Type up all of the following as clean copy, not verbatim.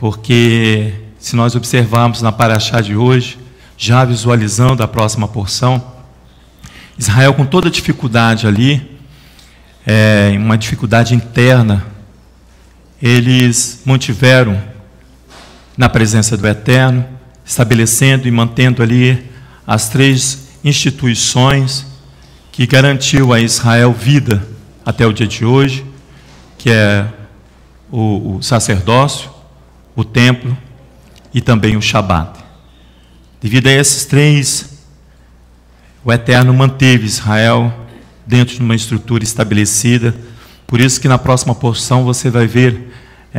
porque se nós observarmos na paraxá de hoje, já visualizando a próxima porção, Israel com toda dificuldade ali, uma dificuldade interna, eles mantiveram na presença do Eterno, estabelecendo e mantendo ali as 3 instituições que garantiu a Israel vida até o dia de hoje, que é o sacerdócio, o templo e também o Shabat. Devido a esses 3, o Eterno manteve Israel dentro de uma estrutura estabelecida. Por isso que na próxima porção você vai ver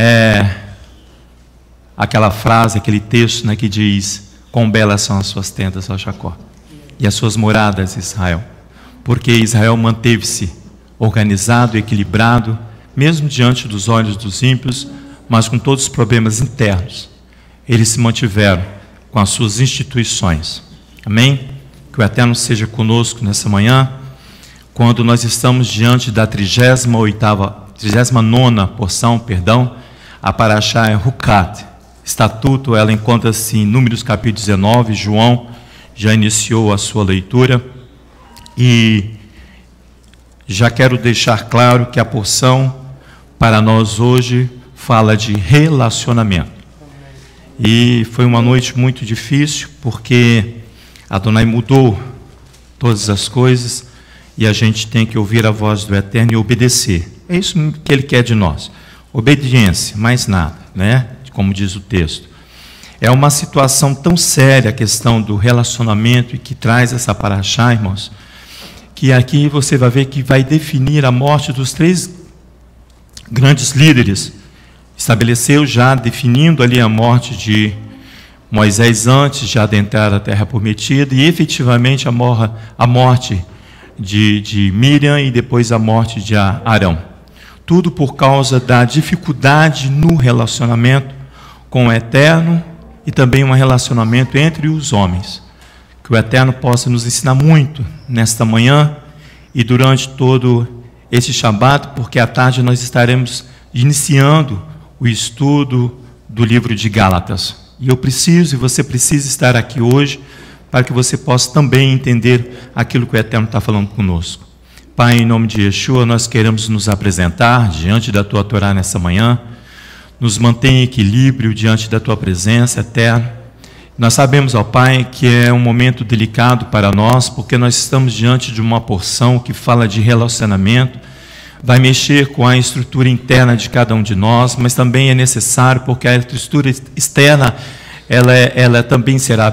aquela frase, aquele texto, né, que diz: quão belas são as suas tendas, ó Jacó, e as suas moradas, Israel. Porque Israel manteve-se organizado, equilibrado, mesmo diante dos olhos dos ímpios, mas com todos os problemas internos. Eles se mantiveram com as suas instituições. Amém? Que o Eterno seja conosco nessa manhã, quando nós estamos diante da 39ª porção, a paraxá é Hukat. Estatuto, ela encontra-se em Números capítulo 19, João já iniciou a sua leitura, e já quero deixar claro que a porção para nós hoje fala de relacionamento. E foi uma noite muito difícil, porque Adonai mudou todas as coisas, e a gente tem que ouvir a voz do Eterno e obedecer. É isso que Ele quer de nós. Obediência, mais nada, né? Como diz o texto. É uma situação tão séria a questão do relacionamento, e que traz essa paraxá, irmãos, que aqui você vai ver que vai definir a morte dos 3 grandes líderes. Estabeleceu já, definindo ali a morte de Moisés antes de adentrar a terra prometida, e efetivamente a morte de Miriam, e depois a morte de Arão. Tudo por causa da dificuldade no relacionamento com o Eterno, e também um relacionamento entre os homens. Que o Eterno possa nos ensinar muito nesta manhã e durante todo esse Shabat, porque à tarde nós estaremos iniciando o estudo do livro de Gálatas. E eu preciso, e você precisa estar aqui hoje, para que você possa também entender aquilo que o Eterno está falando conosco. Pai, em nome de Yeshua, nós queremos nos apresentar diante da Tua Torá nessa manhã. Nos mantém em equilíbrio diante da Tua presença eterna. Nós sabemos, ó Pai, que é um momento delicado para nós, porque nós estamos diante de uma porção que fala de relacionamento, vai mexer com a estrutura interna de cada um de nós, mas também é necessário, porque a estrutura externa, ela também será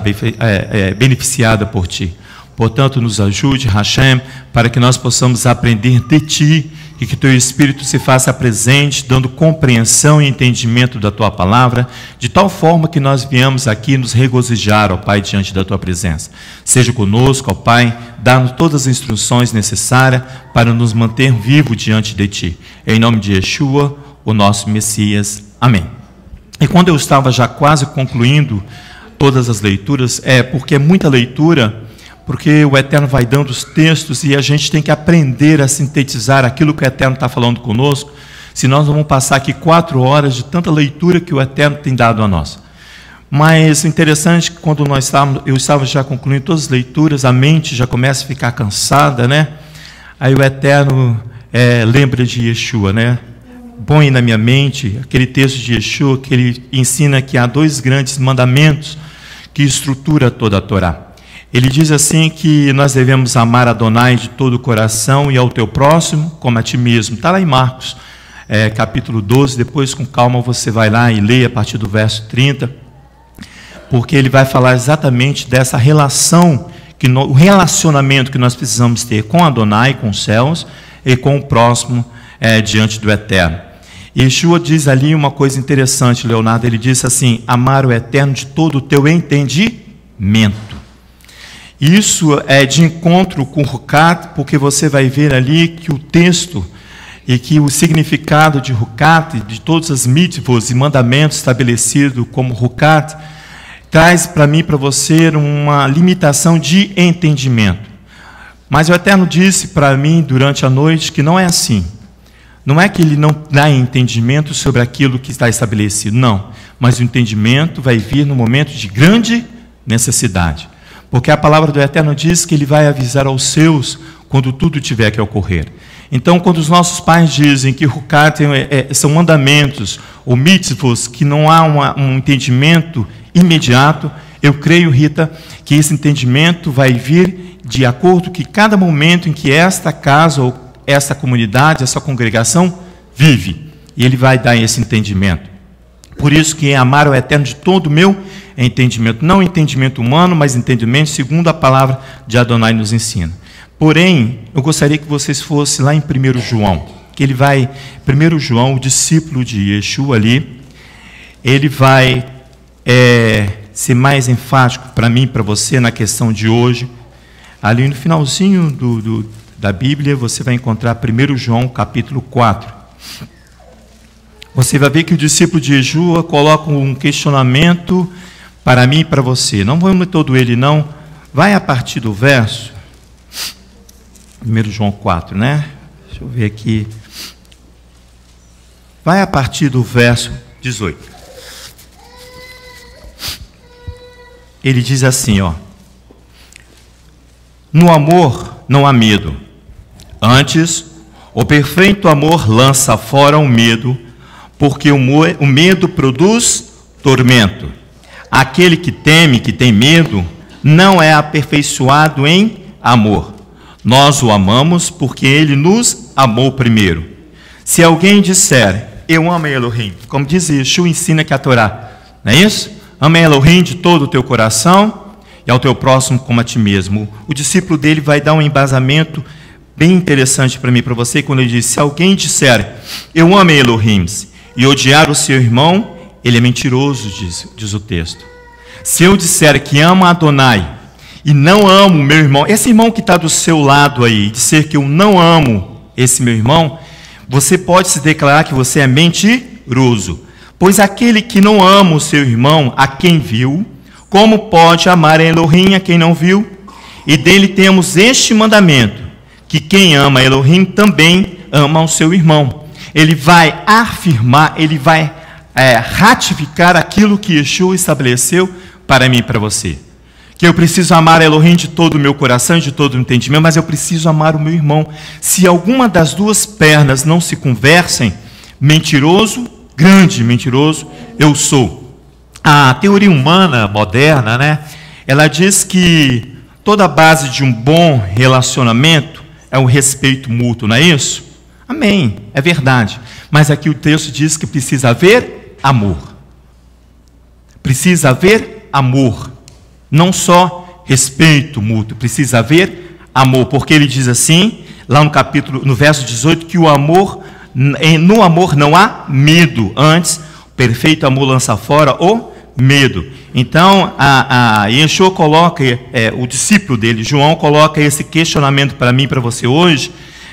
beneficiada por Ti. Portanto, nos ajude, Hashem, para que nós possamos aprender de Ti, e que Teu Espírito se faça presente, dando compreensão e entendimento da Tua palavra, de tal forma que nós viemos aqui nos regozijar, ó Pai, diante da Tua presença. Seja conosco, ó Pai, dá-nos todas as instruções necessárias para nos manter vivos diante de Ti. Em nome de Yeshua, o nosso Messias. Amém. E quando eu estava já quase concluindo todas as leituras, porque é muita leitura, porque o Eterno vai dando os textos e a gente tem que aprender a sintetizar aquilo que o Eterno está falando conosco, senão nós vamos passar aqui 4 horas de tanta leitura que o Eterno tem dado a nós. Mas o interessante é que quando eu estava já concluindo todas as leituras, a mente já começa a ficar cansada, né? Aí o Eterno lembra de Yeshua, né? Põe na minha mente aquele texto de Yeshua, que ele ensina que há 2 grandes mandamentos que estrutura toda a Torá. Ele diz assim que nós devemos amar Adonai de todo o coração e ao teu próximo como a ti mesmo. Está lá em Marcos, capítulo 12, depois com calma você vai lá e lê a partir do verso 30, porque ele vai falar exatamente dessa relação, o relacionamento que nós precisamos ter com Adonai, com os céus, e com o próximo diante do Eterno. E Yeshua diz ali uma coisa interessante, Leonardo, ele diz assim: amar o Eterno de todo o teu entendimento. Isso é de encontro com o Hukat, porque você vai ver ali que o texto e que o significado de Hukat, de todas as mitzvos e mandamentos estabelecidos como Hukat, traz para mim e para você uma limitação de entendimento. Mas o Eterno disse para mim durante a noite que não é assim. Não é que Ele não dá entendimento sobre aquilo que está estabelecido, não. mas o entendimento vai vir no momento de grande necessidade. Porque a palavra do Eterno diz que Ele vai avisar aos seus quando tudo tiver que ocorrer. Então, quando os nossos pais dizem que Hukat são mandamentos ou mitzvos, que não há um entendimento imediato, eu creio, Rita, que esse entendimento vai vir de acordo com cada momento em que esta casa ou esta comunidade, essa congregação vive. E Ele vai dar esse entendimento. Por isso que amar o Eterno de todo o meu entendimento, não entendimento humano, mas entendimento segundo a palavra de Adonai nos ensina. Porém, eu gostaria que vocês fossem lá em 1 João, que ele vai, 1 João, o discípulo de Yeshua ali, ele vai ser mais enfático para mim, para você, na questão de hoje. Ali no finalzinho da Bíblia, você vai encontrar 1 João, capítulo 4. Você vai ver que o discípulo de Yeshua coloca um questionamento para mim e para você. Não vamos ler todo ele, não. Vai a partir do verso 1 João 4, né? Deixa eu ver aqui. Vai a partir do verso 18. Ele diz assim, ó: no amor não há medo. Antes, o perfeito amor lança fora o medo, porque o medo produz tormento. Aquele que teme, que tem medo, não é aperfeiçoado em amor. Nós o amamos porque Ele nos amou primeiro. Se alguém disser, eu amo Elohim, como diz Yeshua, ensina que a Torá, não é isso? Ama Elohim de todo o teu coração e ao teu próximo como a ti mesmo. O discípulo dele vai dar um embasamento bem interessante para mim e para você, quando ele diz, se alguém disser, eu amo Elohim, e odiar o seu irmão, ele é mentiroso, diz o texto. Se eu disser que amo a Adonai e não amo o meu irmão, esse irmão que está do seu lado aí, dizer que eu não amo esse meu irmão, você pode se declarar que você é mentiroso. Pois aquele que não ama o seu irmão, a quem viu, como pode amar a Elohim a quem não viu? E dele temos este mandamento, que quem ama a Elohim também ama o seu irmão. Ele vai afirmar, ele vai ratificar aquilo que Yeshua estabeleceu para mim e para você. Que eu preciso amar a Elohim de todo o meu coração e de todo o entendimento, mas eu preciso amar o meu irmão. Se alguma das duas pernas não se conversem, mentiroso, grande mentiroso, eu sou. A teoria humana moderna, né, ela diz que toda a base de um bom relacionamento é o respeito mútuo, não é isso? Amém, é verdade. Mas aqui o texto diz que precisa haver amor. Precisa haver amor. Não só respeito mútuo, precisa haver amor. Porque ele diz assim, lá no verso 18, que o amor, no amor não há medo. Antes, o perfeito amor lança fora o medo. Então, Yeshua coloca, o discípulo dele, João, coloca esse questionamento para mim e para você hoje,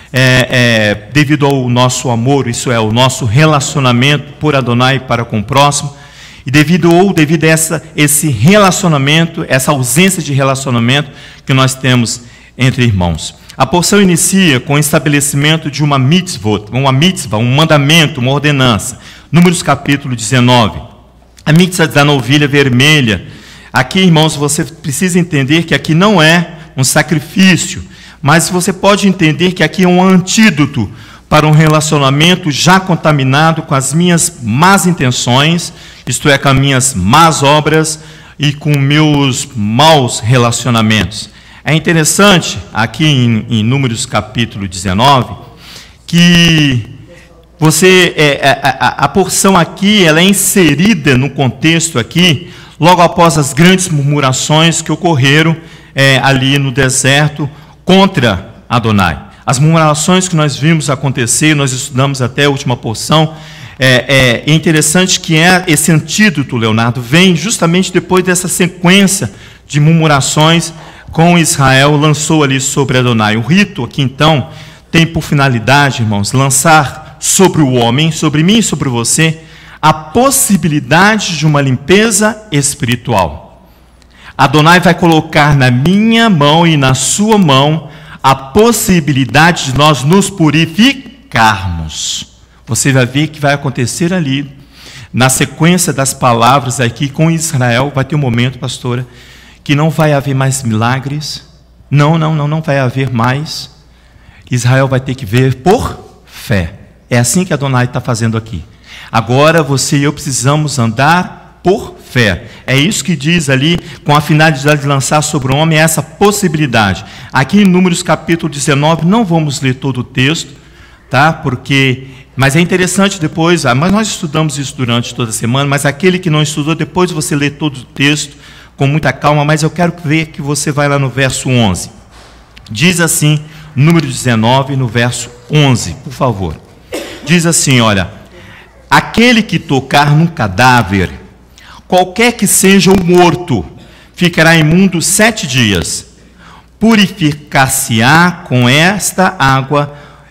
devido ao nosso amor, isso é, o nosso relacionamento por Adonai para com o próximo, e devido a esse relacionamento, essa ausência de relacionamento que nós temos entre irmãos. A porção inicia com o estabelecimento de uma mitzvah, um mandamento, uma ordenança. Números capítulo 19. A mitzvah da novilha vermelha. Aqui, irmãos, você precisa entender que aqui não é um sacrifício, mas você pode entender que aqui é um antídoto para um relacionamento já contaminado com as minhas más intenções, isto é, com as minhas más obras e com meus maus relacionamentos. É interessante, aqui em Números capítulo 19, que a porção aqui ela é inserida no contexto aqui, logo após as grandes murmurações que ocorreram ali no deserto contra Adonai. As murmurações que nós vimos acontecer, nós estudamos até a última porção. É interessante que esse antídoto, Leonardo, vem justamente depois dessa sequência de murmurações com Israel lançou ali sobre Adonai. O rito aqui, então, tem por finalidade, irmãos, lançar sobre o homem, sobre mim e sobre você, a possibilidade de uma limpeza espiritual. Adonai vai colocar na minha mão e na sua mão a possibilidade de nós nos purificarmos. Você vai ver que vai acontecer ali. Na sequência das palavras aqui com Israel, vai ter um momento, pastora, que não vai haver mais milagres. Não vai haver mais. Israel vai ter que ver por fé. É assim que Adonai está fazendo aqui. Agora você e eu precisamos andar por fé. É isso que diz ali, com a finalidade de lançar sobre o homem essa possibilidade. Aqui em Números capítulo 19, não vamos ler todo o texto, tá? Mas é interessante depois, mas nós estudamos isso durante toda a semana, mas aquele que não estudou, depois você lê todo o texto com muita calma, mas eu quero ver que você vai lá no verso 11. Diz assim, Número 19, no verso 11, por favor. Diz assim, olha: aquele que tocar num cadáver, qualquer que seja o morto, ficará imundo 7 dias. Purificar-se-á com esta água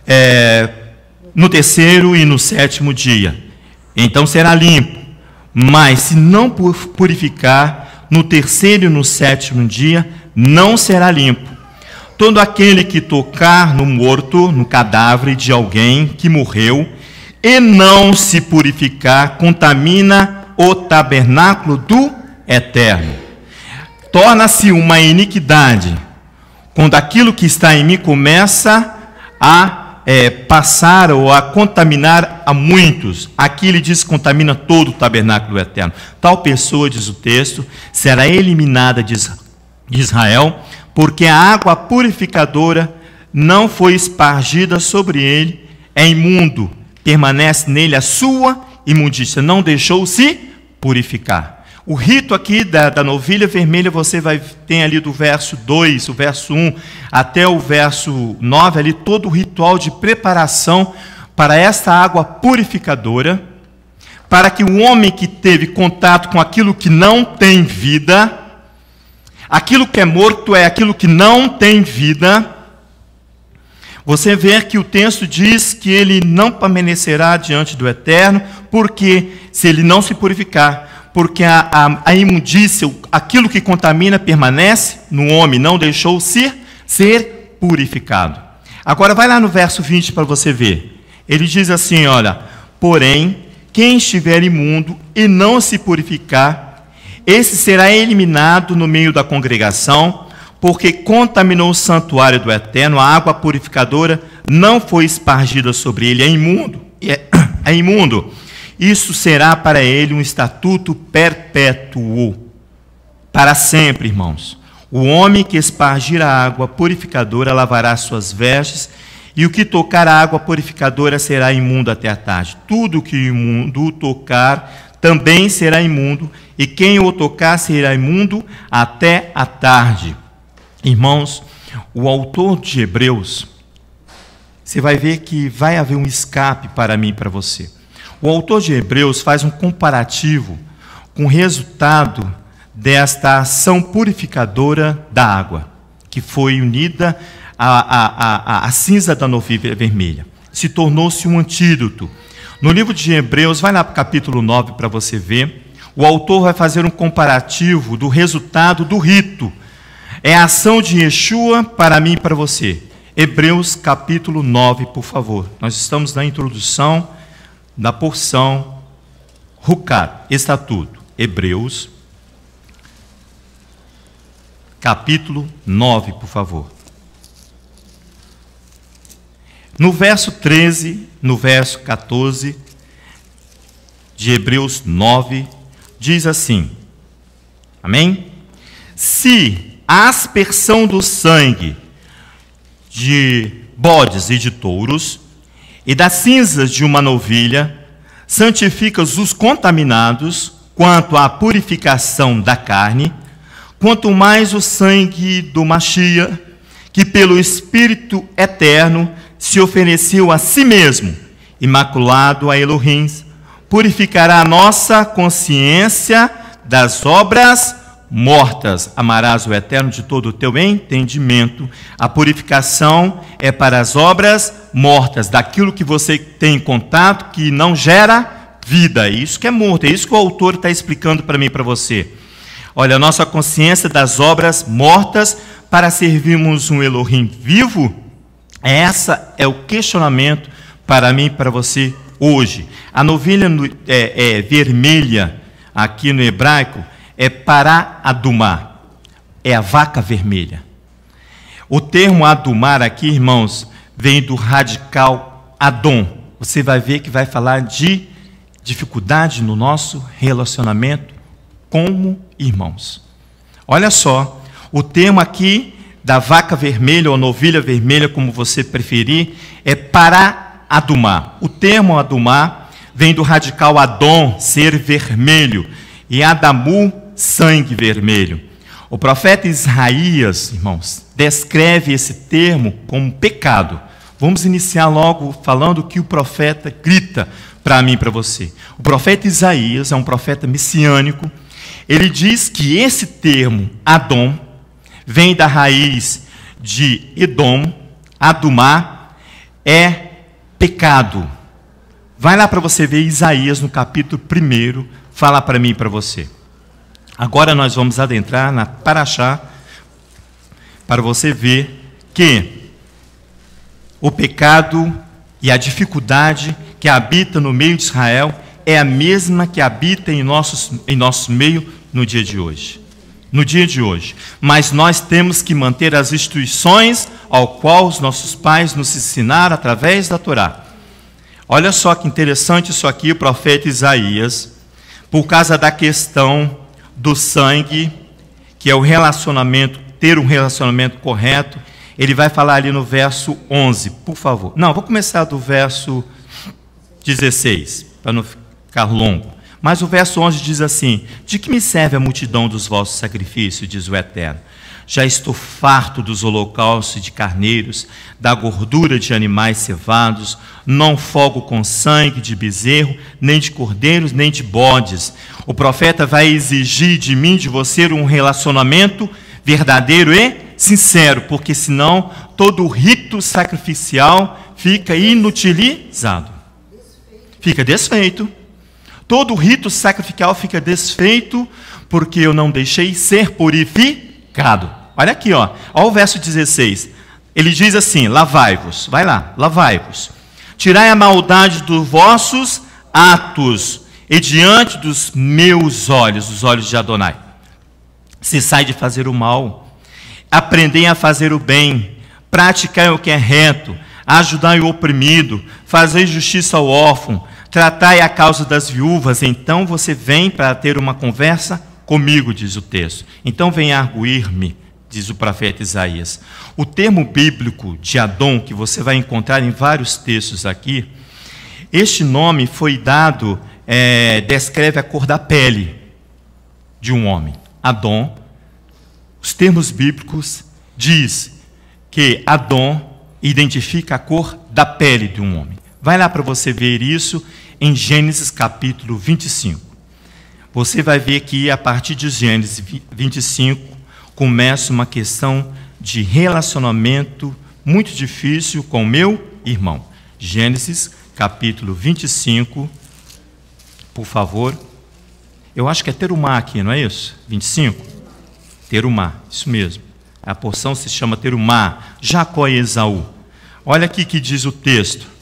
no 3º e no 7º dia. Então será limpo. Mas se não purificar no 3º e no 7º dia, não será limpo. Todo aquele que tocar no morto, no cadáver de alguém que morreu, e não se purificar, contamina o tabernáculo do Eterno. Torna-se uma iniquidade, quando aquilo que está em mim começa a passar ou a contaminar a muitos. Aqui ele diz que contamina todo o tabernáculo do Eterno. Tal pessoa, diz o texto, será eliminada de Israel, porque a água purificadora não foi espargida sobre ele, é imundo, permanece nele a sua imundícia, não deixou-se purificar. O rito aqui da novilha vermelha, você tem ali do verso 2, o verso 1, até o verso 9, ali todo o ritual de preparação para esta água purificadora, para que o homem que teve contato com aquilo que não tem vida, aquilo que é morto é aquilo que não tem vida. Você vê que o texto diz que ele não permanecerá diante do Eterno, porque se ele não se purificar, porque a imundícia, aquilo que contamina, permanece no homem, não deixou ser purificado. Agora vai lá no verso 20 para você ver. Ele diz assim, olha: porém, quem estiver imundo e não se purificar, esse será eliminado no meio da congregação, porque contaminou o santuário do Eterno, a água purificadora não foi espargida sobre ele, é imundo. Isso será para ele um estatuto perpétuo, para sempre, irmãos. O homem que espargir a água purificadora lavará suas vestes, e o que tocar a água purificadora será imundo até a tarde. Tudo que o imundo tocar também será imundo, e quem o tocar será imundo até a tarde. Irmãos, o autor de Hebreus, você vai ver que vai haver um escape para mim e para você. O autor de Hebreus faz um comparativo com o resultado desta ação purificadora da água, que foi unida à cinza da novilha vermelha. Se tornou-se um antídoto. No livro de Hebreus, vai lá para o capítulo 9 para você ver. O autor vai fazer um comparativo do resultado do rito. É a ação de Yeshua para mim e para você. Hebreus capítulo 9, por favor. Nós estamos na introdução da porção Rucat, estatuto. Hebreus capítulo 9, por favor. No verso 13, no verso 14 de Hebreus 9, diz assim, amém? Se a aspersão do sangue de bodes e de touros e das cinzas de uma novilha santifica os contaminados quanto à purificação da carne, quanto mais o sangue do Machia, que pelo Espírito Eterno se ofereceu a si mesmo, imaculado a Elohim, purificará a nossa consciência das obras mortas. Amarás o Eterno de todo o teu entendimento. A purificação é para as obras mortas, daquilo que você tem em contato, que não gera vida. É isso que é morto, é isso que o autor está explicando para mim e para você. Olha, a nossa consciência das obras mortas para servirmos um Elohim vivo. Essa é o questionamento para mim e para você hoje. A novilha vermelha, aqui no hebraico, é Pará Adumá, é a vaca vermelha. O termo Adumar aqui, irmãos, vem do radical Adom. Você vai ver que vai falar de dificuldade no nosso relacionamento como irmãos. Olha só, o termo aqui da vaca vermelha ou novilha vermelha, como você preferir, é Pará Adumá. O termo Adumá vem do radical Adom, ser vermelho, e Adamu, sangue vermelho. O profeta Isaías, irmãos, descreve esse termo como pecado. Vamos iniciar logo falando que o profeta grita para mim e para você. O profeta Isaías é um profeta messiânico. Ele diz que esse termo, Adom, vem da raiz de Edom, Adumá, é pecado. Vai lá para você ver Isaías no capítulo 1, fala para mim e para você. Agora nós vamos adentrar na Parashá, para você ver que o pecado e a dificuldade que habita no meio de Israel é a mesma que habita em nosso meio no dia de hoje. No dia de hoje. Mas nós temos que manter as instituições ao qual os nossos pais nos ensinaram através da Torá. Olha só que interessante isso aqui, o profeta Isaías, por causa da questão do sangue, que é o relacionamento, ter um relacionamento correto, ele vai falar ali no verso 11, por favor. Não, vou começar do verso 16, para não ficar longo. Mas o verso 11 diz assim: de que me serve a multidão dos vossos sacrifícios, diz o Eterno? Já estou farto dos holocaustos de carneiros, da gordura de animais cevados, não folgo com sangue de bezerro, nem de cordeiros, nem de bodes. O profeta vai exigir de mim, de você, um relacionamento verdadeiro e sincero, porque senão todo o rito sacrificial fica inutilizado, fica desfeito. Todo o rito sacrificial fica desfeito porque eu não deixei ser purificado. Olha aqui, ó o verso 16. Ele diz assim: lavai-vos, vai lá, lavai-vos. Tirai a maldade dos vossos atos e diante dos meus olhos, os olhos de Adonai. Cessai de fazer o mal, aprendei a fazer o bem, praticai o que é reto, ajudai o oprimido, fazei justiça ao órfão, tratai a causa das viúvas, então você vem para ter uma conversa comigo, diz o texto. Então vem arguir-me, diz o profeta Isaías. O termo bíblico de Adom, que você vai encontrar em vários textos aqui, este nome foi dado, descreve a cor da pele de um homem. Adom, os termos bíblicos diz que Adom identifica a cor da pele de um homem. Vai lá para você ver isso em Gênesis capítulo 25. Você vai ver que a partir de Gênesis 25 começa uma questão de relacionamento muito difícil com o meu irmão. Gênesis capítulo 25, por favor. Eu acho que é Terumá aqui, não é isso? 25? Terumá, isso mesmo. A porção se chama Terumá, Jacó e Esaú. Olha aqui que diz o texto.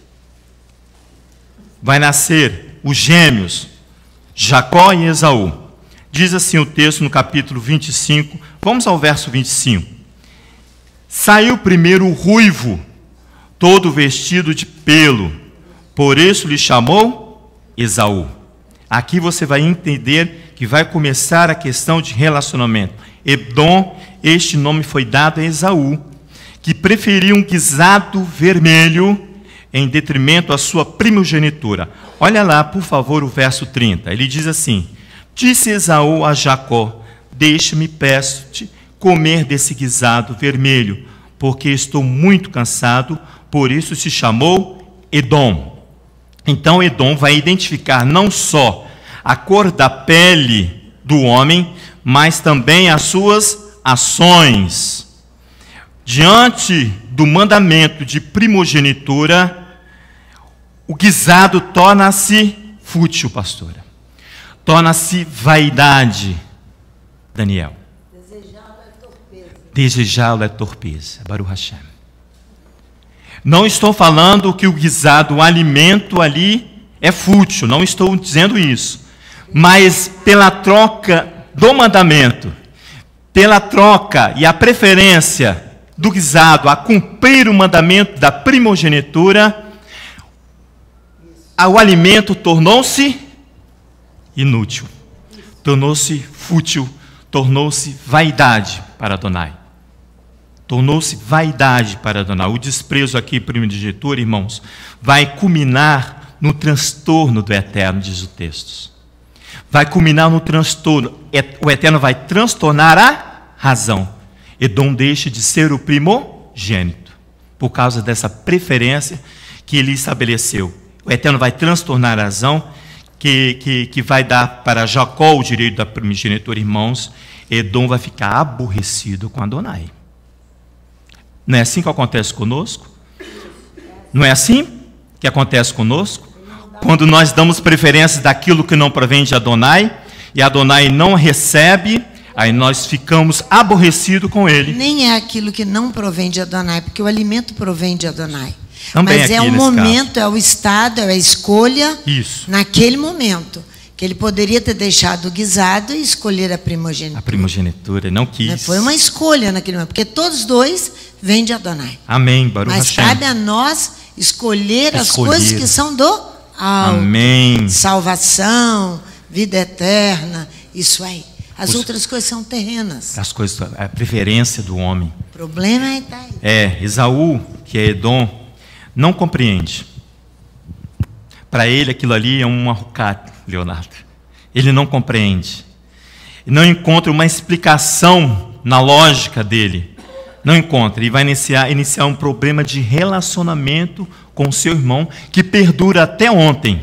Vai nascer os gêmeos, Jacó e Esaú. Diz assim o texto no capítulo 25, vamos ao verso 25. Saiu primeiro o ruivo, todo vestido de pelo, por isso lhe chamou Esaú. Aqui você vai entender que vai começar a questão de relacionamento. Edom, este nome foi dado a Esaú, que preferia um guisado vermelho em detrimento à sua primogenitura. Olha lá, por favor, o verso 30. Ele diz assim: disse Esaú a Jacó: deixa-me, peço-te, comer desse guisado vermelho, porque estou muito cansado, por isso se chamou Edom. Então Edom vai identificar não só a cor da pele do homem, mas também as suas ações. Diante do mandamento de primogenitura, o guisado torna-se fútil, pastora. Torna-se vaidade, Daniel. Desejá-lo é torpeza. Desejá-lo é torpeza, Baruch Hashem. Não estou falando que o guisado, o alimento ali, é fútil, não estou dizendo isso. Mas pela troca do mandamento, pela troca e a preferência do guisado a cumprir o mandamento da primogenitura, o alimento tornou-se inútil, tornou-se fútil, tornou-se vaidade para Adonai. Tornou-se vaidade para Adonai. O desprezo aqui, primogenitura, irmãos, vai culminar no transtorno do Eterno, diz o texto. Vai culminar no transtorno. O Eterno vai transtornar a razão. Edom deixa de ser o primogênito, por causa dessa preferência que ele estabeleceu. O Eterno vai transtornar a razão, que vai dar para Jacó o direito da primogenitura, irmãos. Edom vai ficar aborrecido com Adonai. Não é assim que acontece conosco? Não é assim que acontece conosco? Quando nós damos preferência daquilo que não provém de Adonai, e Adonai não recebe, aí nós ficamos aborrecidos com ele. Nem é aquilo que não provém de Adonai, porque o alimento provém de Adonai. Também mas é o momento, é o estado, é a escolha. Isso. Naquele momento. Que ele poderia ter deixado o guisado e escolher a primogenitura. A primogenitura, não quis. Foi uma escolha naquele momento, porque todos dois vêm de Adonai. Amém, Baruch Mas Hashem. cabe a nós escolher as coisas que são do alto. Amém. Salvação, vida eterna, isso aí. As outras coisas são terrenas. As coisas, a preferência do homem. O problema está aí. Esaú, que é Edom, não compreende. Para ele aquilo ali é uma rucata, Leonardo. Ele não compreende. Não encontra uma explicação na lógica dele. Não encontra. E vai iniciar um problema de relacionamento com seu irmão que perdura até ontem.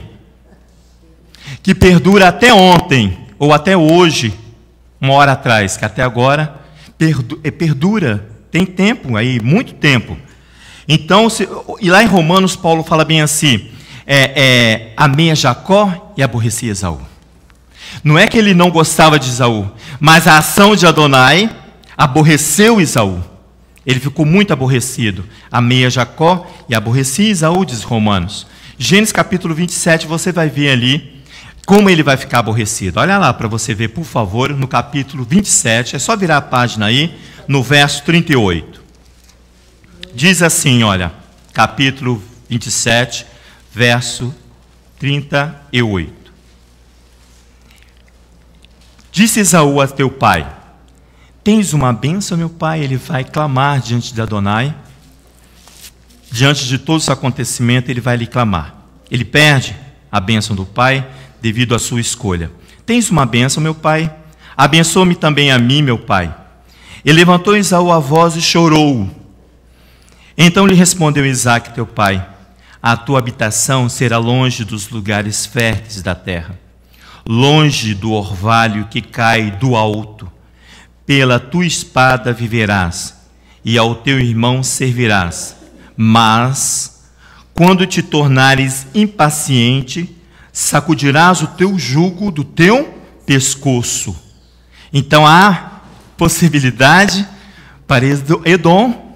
Que perdura até ontem, ou até hoje, uma hora atrás, que até agora perdura. Tem tempo aí, muito tempo. Então, e lá em Romanos, Paulo fala bem assim: amei a Jacó e aborreci Esaú. Não é que ele não gostava de Esaú, mas a ação de Adonai aborreceu Esaú. Ele ficou muito aborrecido. Amei a Jacó e aborreci Esaú, diz Romanos. Gênesis capítulo 27, você vai ver ali como ele vai ficar aborrecido. Olha lá para você ver, por favor, no capítulo 27, é só virar a página aí, no verso 38. Diz assim, olha, capítulo 27, verso 38. Disse Esaú a teu pai: tens uma bênção, meu pai? Ele vai clamar diante de Adonai. Diante de todo esse acontecimento, ele vai lhe clamar. Ele perde a bênção do pai devido à sua escolha. Tens uma bênção, meu pai? Abençoa-me também a mim, meu pai. E levantou Esaú a voz e chorou. Então lhe respondeu Isaque, teu pai: a tua habitação será longe dos lugares férteis da terra, longe do orvalho que cai do alto. Pela tua espada viverás, e ao teu irmão servirás. Mas, quando te tornares impaciente, sacudirás o teu jugo do teu pescoço. Então há possibilidade para Edom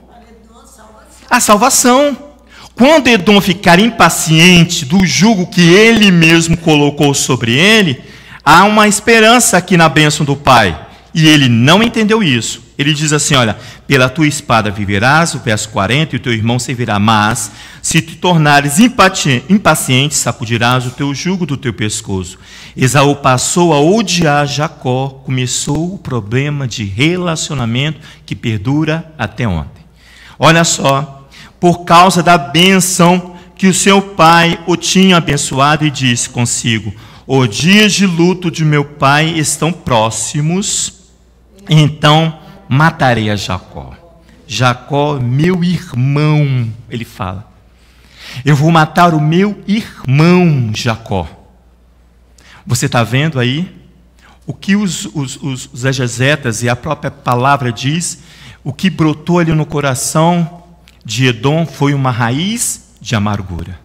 a salvação. Quando Edom ficar impaciente do jugo que ele mesmo colocou sobre ele, há uma esperança aqui na bênção do pai. E ele não entendeu isso. Ele diz assim, olha: pela tua espada viverás, o verso 40, e o teu irmão servirá. Mas, se te tornares impaciente, sacudirás o teu jugo do teu pescoço. Esaú passou a odiar Jacó. Começou o problema de relacionamento que perdura até ontem. Olha só, por causa da bênção que o seu pai o tinha abençoado, e disse consigo: os dias de luto de meu pai estão próximos, então matarei a Jacó. Jacó, meu irmão, ele fala. Eu vou matar o meu irmão Jacó. Você está vendo aí o que os exegetas e a própria palavra diz? O que brotou ali no coração de Edom foi uma raiz de amargura.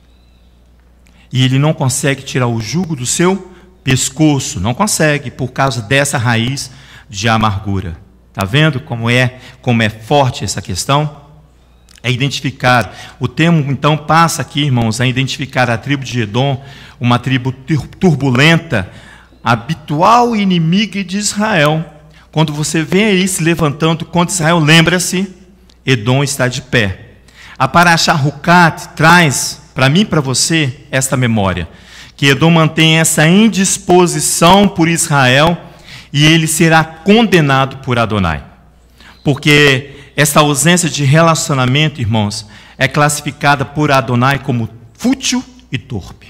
E ele não consegue tirar o jugo do seu pescoço, não consegue, por causa dessa raiz de amargura. Está vendo como é forte essa questão? É identificar, o termo então passa aqui, irmãos, a identificar a tribo de Edom, uma tribo turbulenta, habitual inimiga de Israel. Quando você vê aí se levantando contra Israel, lembra-se, Edom está de pé. A Parashá Hukat traz, para mim e para você, esta memória, que Edom mantém essa indisposição por Israel e ele será condenado por Adonai. Porque essa ausência de relacionamento, irmãos, é classificada por Adonai como fútil e torpe.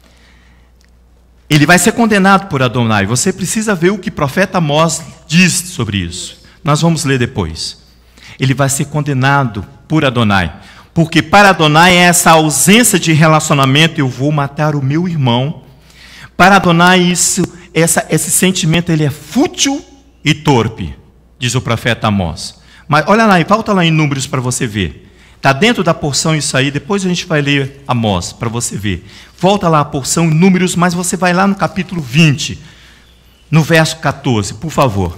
Ele vai ser condenado por Adonai. Você precisa ver o que o profeta Amós diz sobre isso. Nós vamos ler depois. Ele vai ser condenado por Adonai. Porque para Adonai é essa ausência de relacionamento, eu vou matar o meu irmão. Para Adonai esse sentimento ele é fútil e torpe, diz o profeta Amós. Mas olha lá, volta lá em Números para você ver. Está dentro da porção isso aí, depois a gente vai ler Amós para você ver. Volta lá a porção em Números, mas você vai lá no capítulo 20, no verso 14, por favor.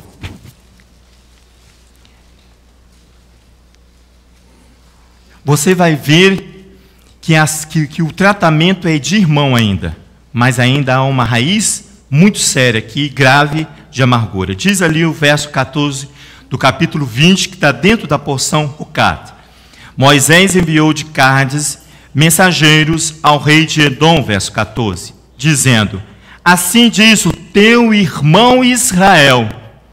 Você vai ver que o tratamento é de irmão ainda, mas ainda há uma raiz muito séria aqui, grave de amargura. Diz ali o verso 14 do capítulo 20, que está dentro da porção Hukat. Moisés enviou de Cádiz mensageiros ao rei de Edom, verso 14, dizendo: assim diz o teu irmão Israel.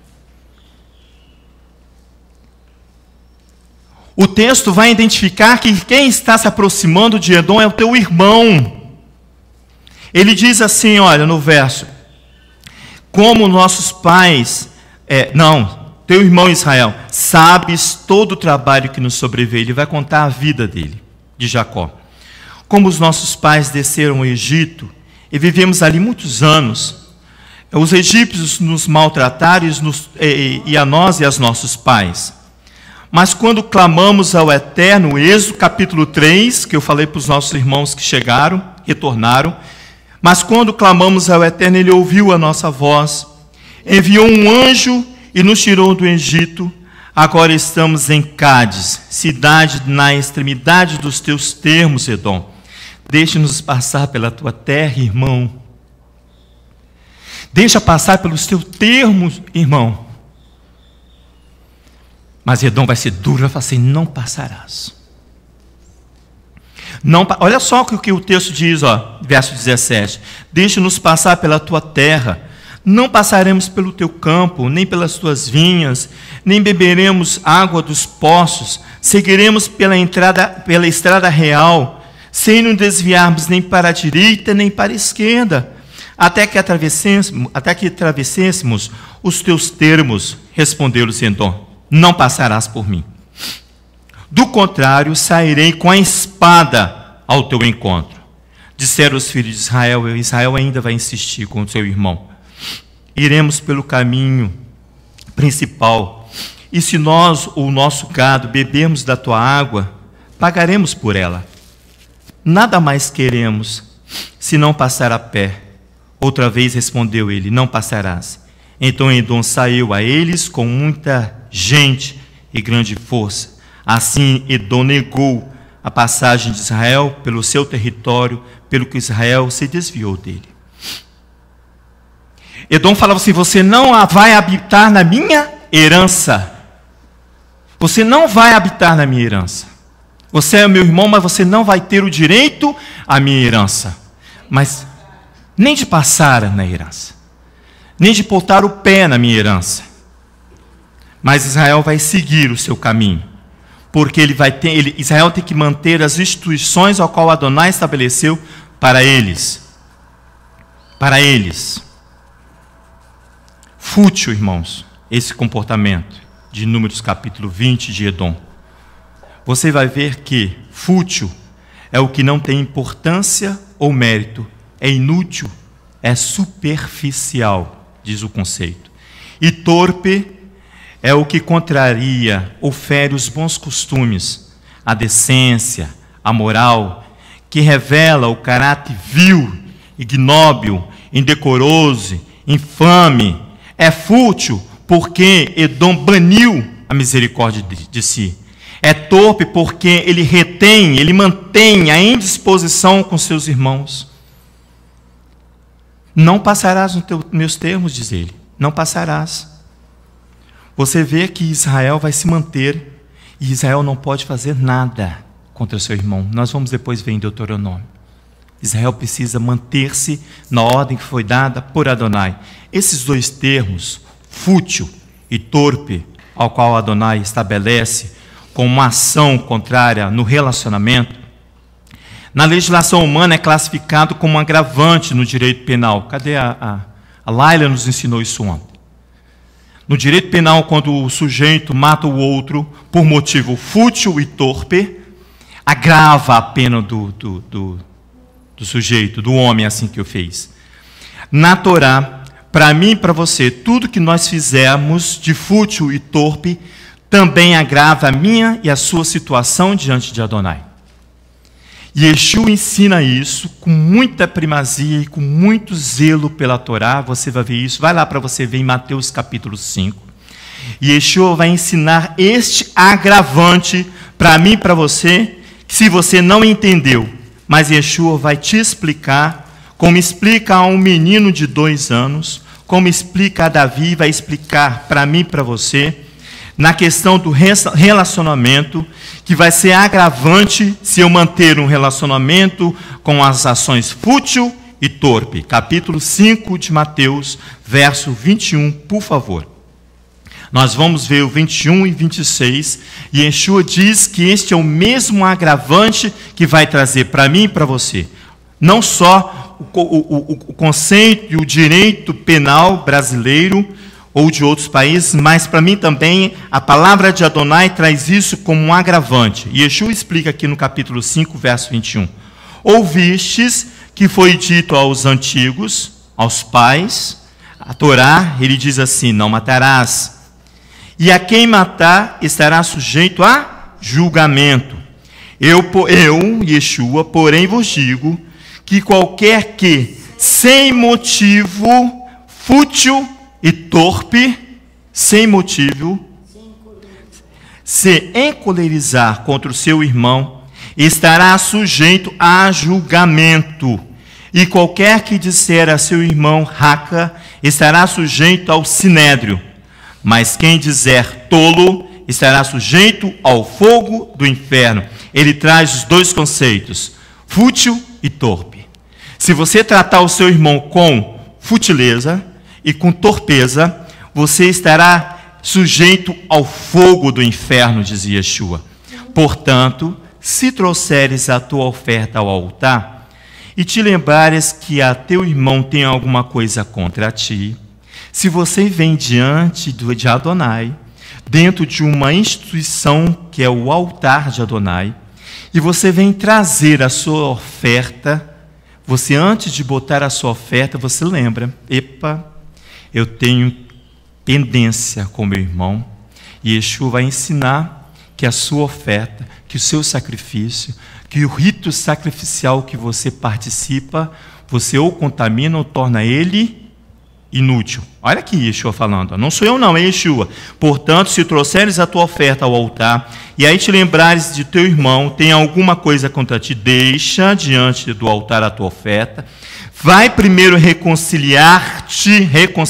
O texto vai identificar que quem está se aproximando de Edom é o teu irmão. Ele diz assim, olha, no verso: como nossos pais, teu irmão Israel, sabes todo o trabalho que nos sobreveio. Ele vai contar a vida dele, de Jacó. Como os nossos pais desceram ao Egito e vivemos ali muitos anos. Os egípcios nos maltrataram e a nós e aos nossos pais. Mas quando clamamos ao Eterno, Êxodo capítulo 3, que eu falei para os nossos irmãos que chegaram, retornaram, mas quando clamamos ao Eterno, Ele ouviu a nossa voz, enviou um anjo e nos tirou do Egito. Agora estamos em Cádiz, cidade na extremidade dos teus termos, Edom. Deixa-nos passar pela tua terra, irmão. Deixa passar pelos teus termos, irmão. Mas Edom vai ser duro, vai falar assim: não passarás. Não, olha só o que o texto diz, verso 17: deixa-nos passar pela tua terra, não passaremos pelo teu campo, nem pelas tuas vinhas, nem beberemos água dos poços, seguiremos pela estrada real, sem nos desviarmos nem para a direita nem para a esquerda, até que atravessemos os teus termos. Respondeu-lhes Edom: não passarás por mim. Do contrário, sairei com a espada ao teu encontro. Disseram os filhos de Israel. Israel ainda vai insistir com o seu irmão: iremos pelo caminho principal, e se nós ou o nosso gado bebermos da tua água, pagaremos por ela. Nada mais queremos, se não passar a pé. Outra vez respondeu ele: não passarás. Então Edom saiu a eles com muita gente e grande força. Assim Edom negou a passagem de Israel pelo seu território, pelo que Israel se desviou dele. Edom falava assim: você não vai habitar na minha herança. Você não vai habitar na minha herança. Você é meu irmão, mas você não vai ter o direito à minha herança. Mas nem de passar na herança, nem de botar o pé na minha herança. Mas Israel vai seguir o seu caminho, porque Israel tem que manter as instituições ao qual Adonai estabeleceu para eles. Para eles. Fútil, irmãos, esse comportamento de Números capítulo 20 de Edom. Você vai ver que fútil é o que não tem importância ou mérito, é inútil, é superficial, diz o conceito. E torpe é o que contraria ou fere os bons costumes, a decência, a moral, que revela o caráter vil, ignóbil, indecoroso, infame. É fútil porque Edom baniu a misericórdia de si. É torpe porque ele retém, ele mantém a indisposição com seus irmãos. Não passarás nos meus termos, diz ele. Não passarás. Você vê que Israel vai se manter e Israel não pode fazer nada contra seu irmão. Nós vamos depois ver em Deuteronômio. Israel precisa manter-se na ordem que foi dada por Adonai. Esses dois termos, fútil e torpe, ao qual Adonai estabelece como uma ação contrária no relacionamento, na legislação humana é classificado como um agravante no direito penal. Cadê a Laila nos ensinou isso ontem. No direito penal, quando o sujeito mata o outro por motivo fútil e torpe, agrava a pena do sujeito, do homem assim que o fez. Na Torá, para mim e para você, tudo que nós fizermos de fútil e torpe também agrava a minha e a sua situação diante de Adonai. Yeshua ensina isso com muita primazia e com muito zelo pela Torá. Você vai ver isso, vai lá para você ver em Mateus capítulo 5. Yeshua vai ensinar este agravante para mim e para você, que se você não entendeu, mas Yeshua vai te explicar, como explica a um menino de 2 anos, como explica a Davi, vai explicar para mim e para você, na questão do relacionamento, que vai ser agravante se eu manter um relacionamento com as ações fútil e torpe. Capítulo 5 de Mateus, verso 21, por favor. Nós vamos ver o 21 e 26, e Yeshua diz que este é o mesmo agravante que vai trazer para mim e para você. Não só o conceito e o direito penal brasileiro, ou de outros países, mas para mim também a palavra de Adonai traz isso como um agravante. E Yeshua explica aqui no capítulo 5, verso 21. Ouvistes que foi dito aos antigos, aos pais, a Torá, ele diz assim, não matarás. E a quem matar estará sujeito a julgamento. Eu, Yeshua, porém vos digo que qualquer que, sem motivo fútil e torpe, sem motivo, se encolerizar contra o seu irmão, estará sujeito a julgamento. E qualquer que disser a seu irmão raca, estará sujeito ao sinédrio. Mas quem dizer tolo, estará sujeito ao fogo do inferno. Ele traz os dois conceitos, fútil e torpe. Se você tratar o seu irmão com futileza e com torpeza, você estará sujeito ao fogo do inferno, dizia Yeshua. Portanto, se trouxeres a tua oferta ao altar, e te lembrares que a teu irmão tem alguma coisa contra ti, se você vem diante de Adonai, dentro de uma instituição que é o altar de Adonai, e você vem trazer a sua oferta, você antes de botar a sua oferta, você lembra, epa, eu tenho pendência com meu irmão, e Yeshua vai ensinar que a sua oferta, que o seu sacrifício, que o rito sacrificial que você participa, você ou contamina ou torna ele inútil. Olha aqui Yeshua falando, não sou eu não, é Yeshua. Portanto, se trouxeres a tua oferta ao altar, e aí te lembrares de teu irmão, tem alguma coisa contra ti, deixa diante do altar a tua oferta, vai primeiro reconciliar-te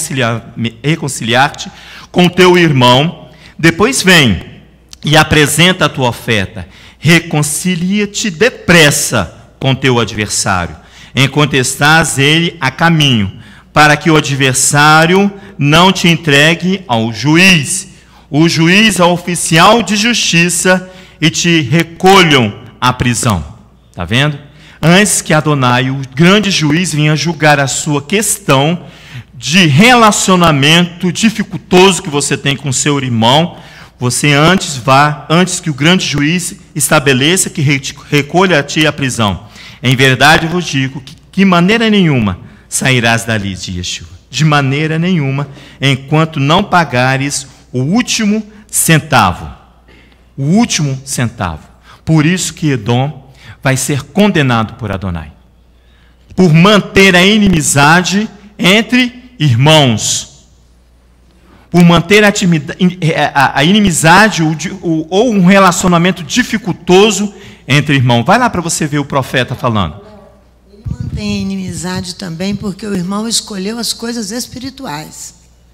com teu irmão, depois vem e apresenta a tua oferta, reconcilia-te depressa com teu adversário, enquanto estás ele a caminho, para que o adversário não te entregue ao juiz. O juiz é o oficial de justiça e te recolham à prisão. Está vendo? Antes que Adonai, o grande juiz, venha julgar a sua questão de relacionamento dificultoso que você tem com seu irmão, você antes que o grande juiz estabeleça que recolha a ti à prisão. Em verdade eu vos digo que de maneira nenhuma sairás dali, de Yeshua. De maneira nenhuma, enquanto não pagares o último centavo. O último centavo. Por isso que Edom vai ser condenado por Adonai. Por manter a inimizade entre irmãos. por manter a inimizade ou um relacionamento dificultoso entre irmãos. Vai lá para você ver o profeta falando. Ele mantém a inimizade também porque o irmão escolheu as coisas espirituais.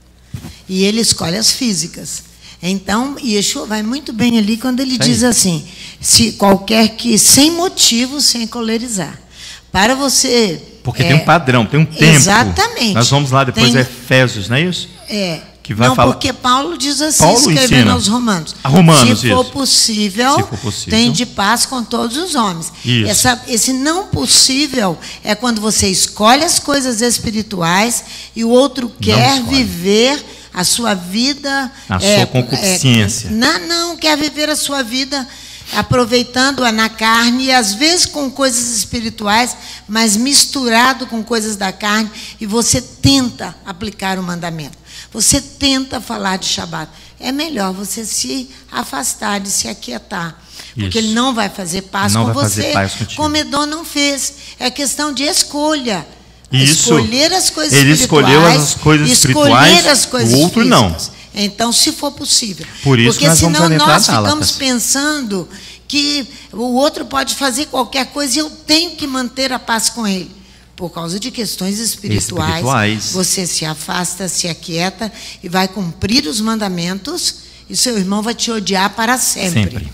E ele escolhe as físicas. Então, Yeshua vai muito bem ali quando ele diz assim, se qualquer que, sem motivo, sem colerizar. Para você... Porque tem um padrão, tem um tempo. Exatamente. Nós vamos lá depois, Efésios, não é isso? Que vai não, falar... porque Paulo diz assim, Paulo escrevendo ensina. aos Romanos. A Romanos, se for possível, tem de paz com todos os homens. Esse não possível é quando você escolhe as coisas espirituais e o outro quer viver a sua vida... A sua concupiscência. Não, quer viver a sua vida aproveitando-a na carne, e às vezes com coisas espirituais, mas misturado com coisas da carne, e você tenta aplicar o mandamento. Você tenta falar de Shabat. É melhor você se afastar, de se aquietar. Porque ele não vai fazer paz com você, como Edom não fez. É questão de escolha. Escolher as coisas ele espirituais. Escolheu as coisas espirituais, as coisas o outro físicas. Não. Então, se for possível. Por isso porque nós senão vamos nós ficamos pensando que o outro pode fazer qualquer coisa e eu tenho que manter a paz com ele. Por causa de questões espirituais, você se afasta, se aquieta e vai cumprir os mandamentos e seu irmão vai te odiar para sempre.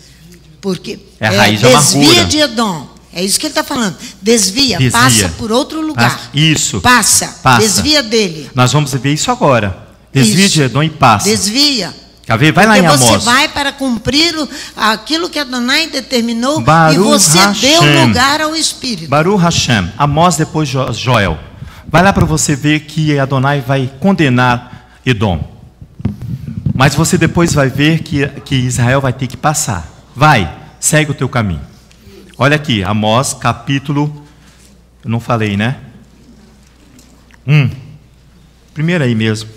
Porque é a raiz da amargura. Desvia de Edom. É isso que ele está falando. Desvia, passa por outro lugar. Isso. Passa, desvia dele. Nós vamos ver isso agora. Desvia de Edom e passa. Desvia. Vai lá em Amós. Você vai para cumprir aquilo que Adonai determinou Baruch e você Hashem. deu lugar ao Espírito. Baruch Hashem. Amós, depois Joel. Vai lá para você ver que Adonai vai condenar Edom. Mas você depois vai ver que Israel vai ter que passar. Vai, segue o teu caminho. Olha aqui, Amós, capítulo... Eu não falei, né? Primeiro aí mesmo.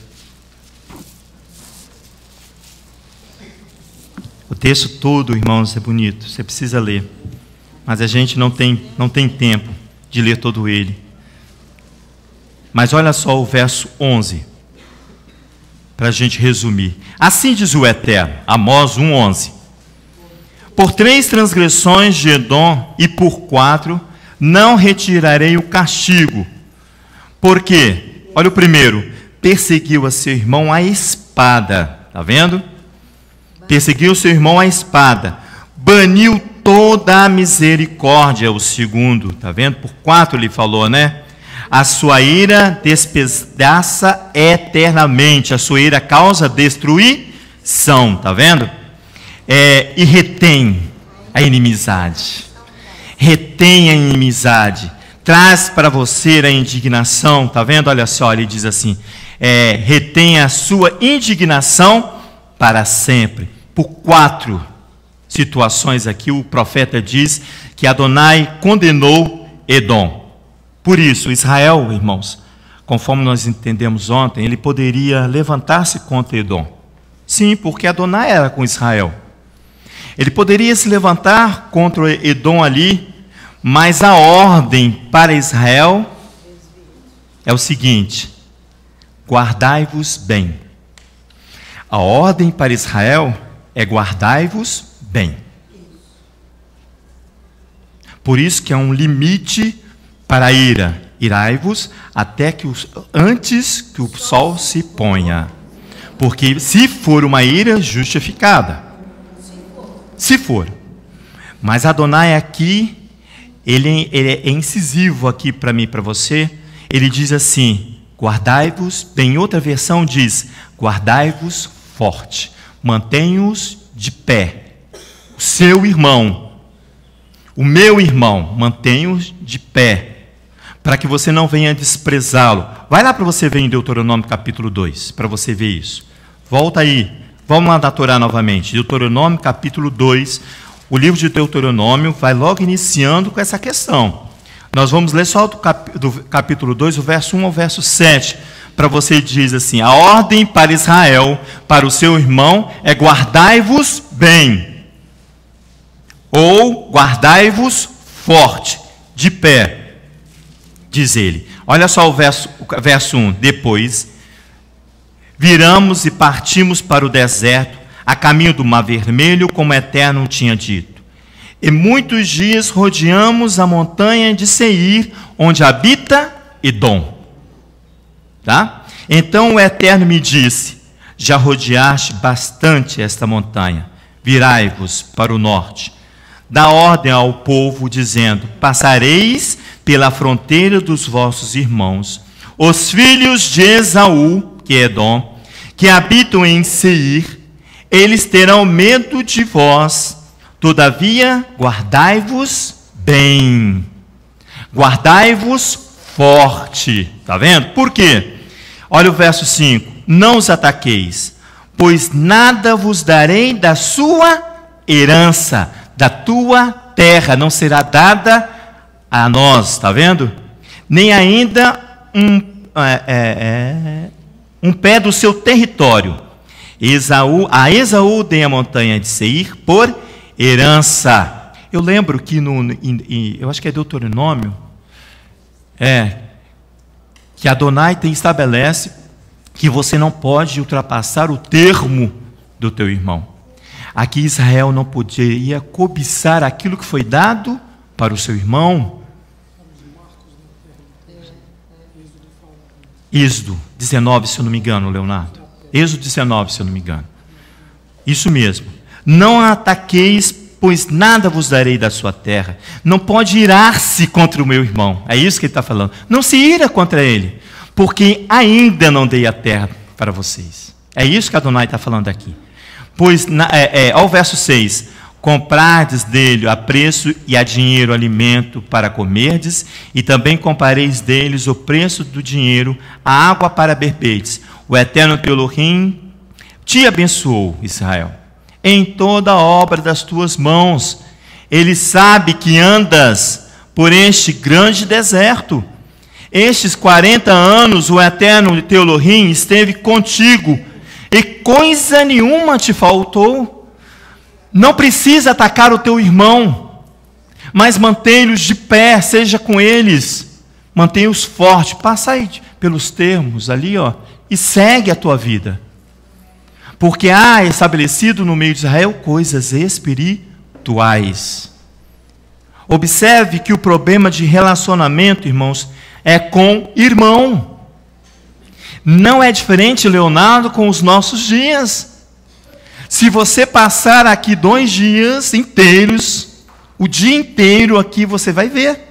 O texto todo, irmãos, é bonito. Você precisa ler. Mas a gente não tem tempo de ler todo ele. Mas olha só o verso 11. Para a gente resumir. Assim diz o Eterno, Amós 1:11. Por 3 transgressões de Edom e por 4 não retirarei o castigo. Porque, olha o primeiro, perseguiu a seu irmão à espada. Está vendo? Perseguiu seu irmão à espada. Baniu toda a misericórdia, o segundo. Está vendo? Por 4 ele falou, né? A sua ira despedaça eternamente. A sua ira causa destruição. Está vendo? E retém a inimizade. Retém a inimizade. Traz para você a indignação. Está vendo? Olha só, ele diz assim. Retém a sua indignação para sempre. Por 4 situações aqui, o profeta diz que Adonai condenou Edom. Por isso, Israel, irmãos, conforme nós entendemos ontem, ele poderia levantar-se contra Edom. Sim, porque Adonai era com Israel. Ele poderia se levantar contra Edom ali, mas a ordem para Israel é o seguinte: guardai-vos bem. A ordem para Israel é guardai-vos bem. Por isso que há um limite para a ira. Irai-vos até antes que o sol se ponha. Porque se for uma ira justificada. Se for. Mas Adonai aqui, ele é incisivo aqui para mim e para você. Ele diz assim, guardai-vos, em outra versão diz, guardai-vos forte, mantenha-os de pé. O seu irmão, o meu irmão, mantenha-os de pé, para que você não venha desprezá-lo. Vai lá para você ver em Deuteronômio capítulo 2, para você ver isso. Volta aí, vamos lá da Torá novamente. Deuteronômio capítulo 2, o livro de Deuteronômio vai logo iniciando com essa questão. Nós vamos ler só do capítulo 2, o verso 1 ao verso 7, para você diz assim, a ordem para Israel, para o seu irmão, é guardai-vos bem, ou guardai-vos forte, de pé, diz ele. Olha só o verso 1, depois, viramos e partimos para o deserto, a caminho do Mar Vermelho, como o Eterno tinha dito. E muitos dias rodeamos a montanha de Seir, onde habita Edom. Tá? Então o Eterno me disse: já rodeaste bastante esta montanha, virai-vos para o norte. Dá ordem ao povo, dizendo: passareis pela fronteira dos vossos irmãos, os filhos de Esaú, que é Edom, que habitam em Seir. Eles terão medo de vós, todavia guardai-vos bem, guardai-vos forte. Está vendo? Por quê? Olha o verso 5: não os ataqueis, pois nada vos darei da sua herança, da tua terra não será dada a nós. Está vendo? Nem ainda um pé do seu território. A Esaú dei a montanha de Seir por herança. Eu lembro que eu acho que é Deuteronômio, que Adonai estabelece que você não pode ultrapassar o termo do teu irmão. Aqui Israel não poderia cobiçar aquilo que foi dado para o seu irmão. Êxodo 19, se eu não me engano, Leonardo. Êxodo 19, se eu não me engano. Isso mesmo. Não ataqueis, pois nada vos darei da sua terra. Não pode irar-se contra o meu irmão. É isso que ele está falando. Não se ira contra ele, porque ainda não dei a terra para vocês. É isso que Adonai está falando aqui. Pois, ao verso 6, comprardes dele a preço e a dinheiro alimento para comerdes, e também compareis deles o preço do dinheiro, a água para beberdes. O Eterno teu Elohim te abençoou, Israel, em toda a obra das tuas mãos. Ele sabe que andas por este grande deserto. Estes 40 anos o Eterno teu Elohim esteve contigo, e coisa nenhuma te faltou. Não precisa atacar o teu irmão, mas mantém-los de pé, seja com eles, mantenha-os fortes. Passa aí pelos termos ali, e segue a tua vida. Porque há estabelecido no meio de Israel coisas espirituais. Observe que o problema de relacionamento, irmãos, é com irmão. Não é diferente, Leonardo, com os nossos dias. Se você passar aqui 2 dias inteiros, o dia inteiro aqui, você vai ver.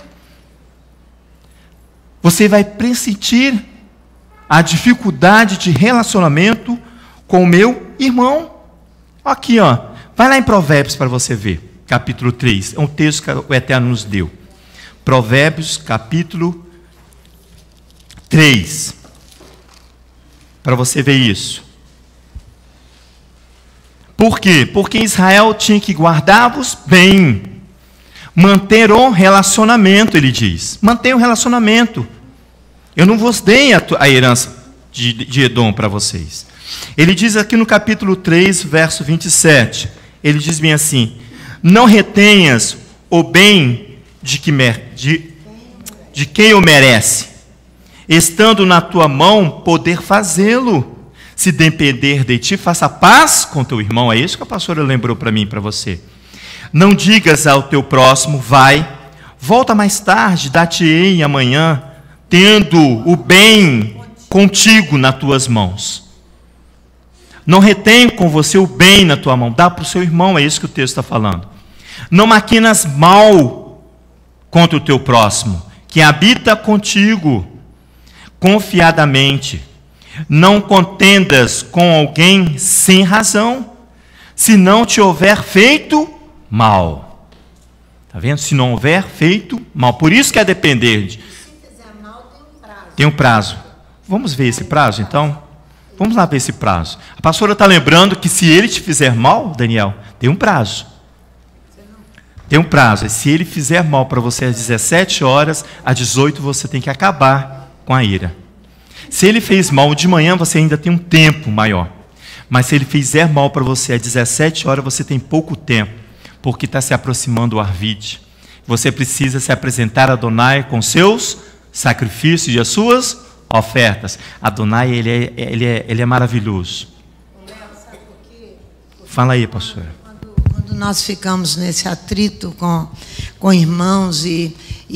Você vai pressentir a dificuldade de relacionamento com o meu irmão. Aqui, vai lá em Provérbios para você ver, capítulo 3, é um texto que o Eterno nos deu. Provérbios, capítulo 3, para você ver isso. Por quê? Porque Israel tinha que guardar-vos bem, manter o relacionamento, ele diz. Mantenha o relacionamento. Eu não vos dei a herança de Edom para vocês. Ele diz aqui no capítulo 3, verso 27, ele diz bem assim: não retenhas o bem de quem o merece, estando na tua mão poder fazê-lo. Se depender de ti, faça paz com teu irmão. É isso que a pastora lembrou para mim e para você. Não digas ao teu próximo: vai, volta mais tarde, dar-te-ei amanhã, tendo o bem contigo nas tuas mãos. Não retém com você o bem na tua mão, dá para o seu irmão, é isso que o texto está falando. Não maquinas mal contra o teu próximo, que habita contigo confiadamente. Não contendas com alguém sem razão, se não te houver feito mal. Está vendo? Se não houver feito mal. Por isso que é depender. Se fizer mal, tem um prazo. Vamos ver esse prazo, então? Vamos lá ver esse prazo. A pastora está lembrando que se ele te fizer mal, Daniel, tem um prazo. Tem um prazo. E se ele fizer mal para você às 17 horas, às 18 você tem que acabar com a ira. Se ele fez mal de manhã, você ainda tem um tempo maior. Mas se ele fizer mal para você às 17 horas, você tem pouco tempo, porque está se aproximando o Arvide. Você precisa se apresentar a Adonai com seus sacrifícios e as suas ofertas. Adonai, ele é maravilhoso. Fala aí, pastora. Quando nós ficamos nesse atrito com irmãos e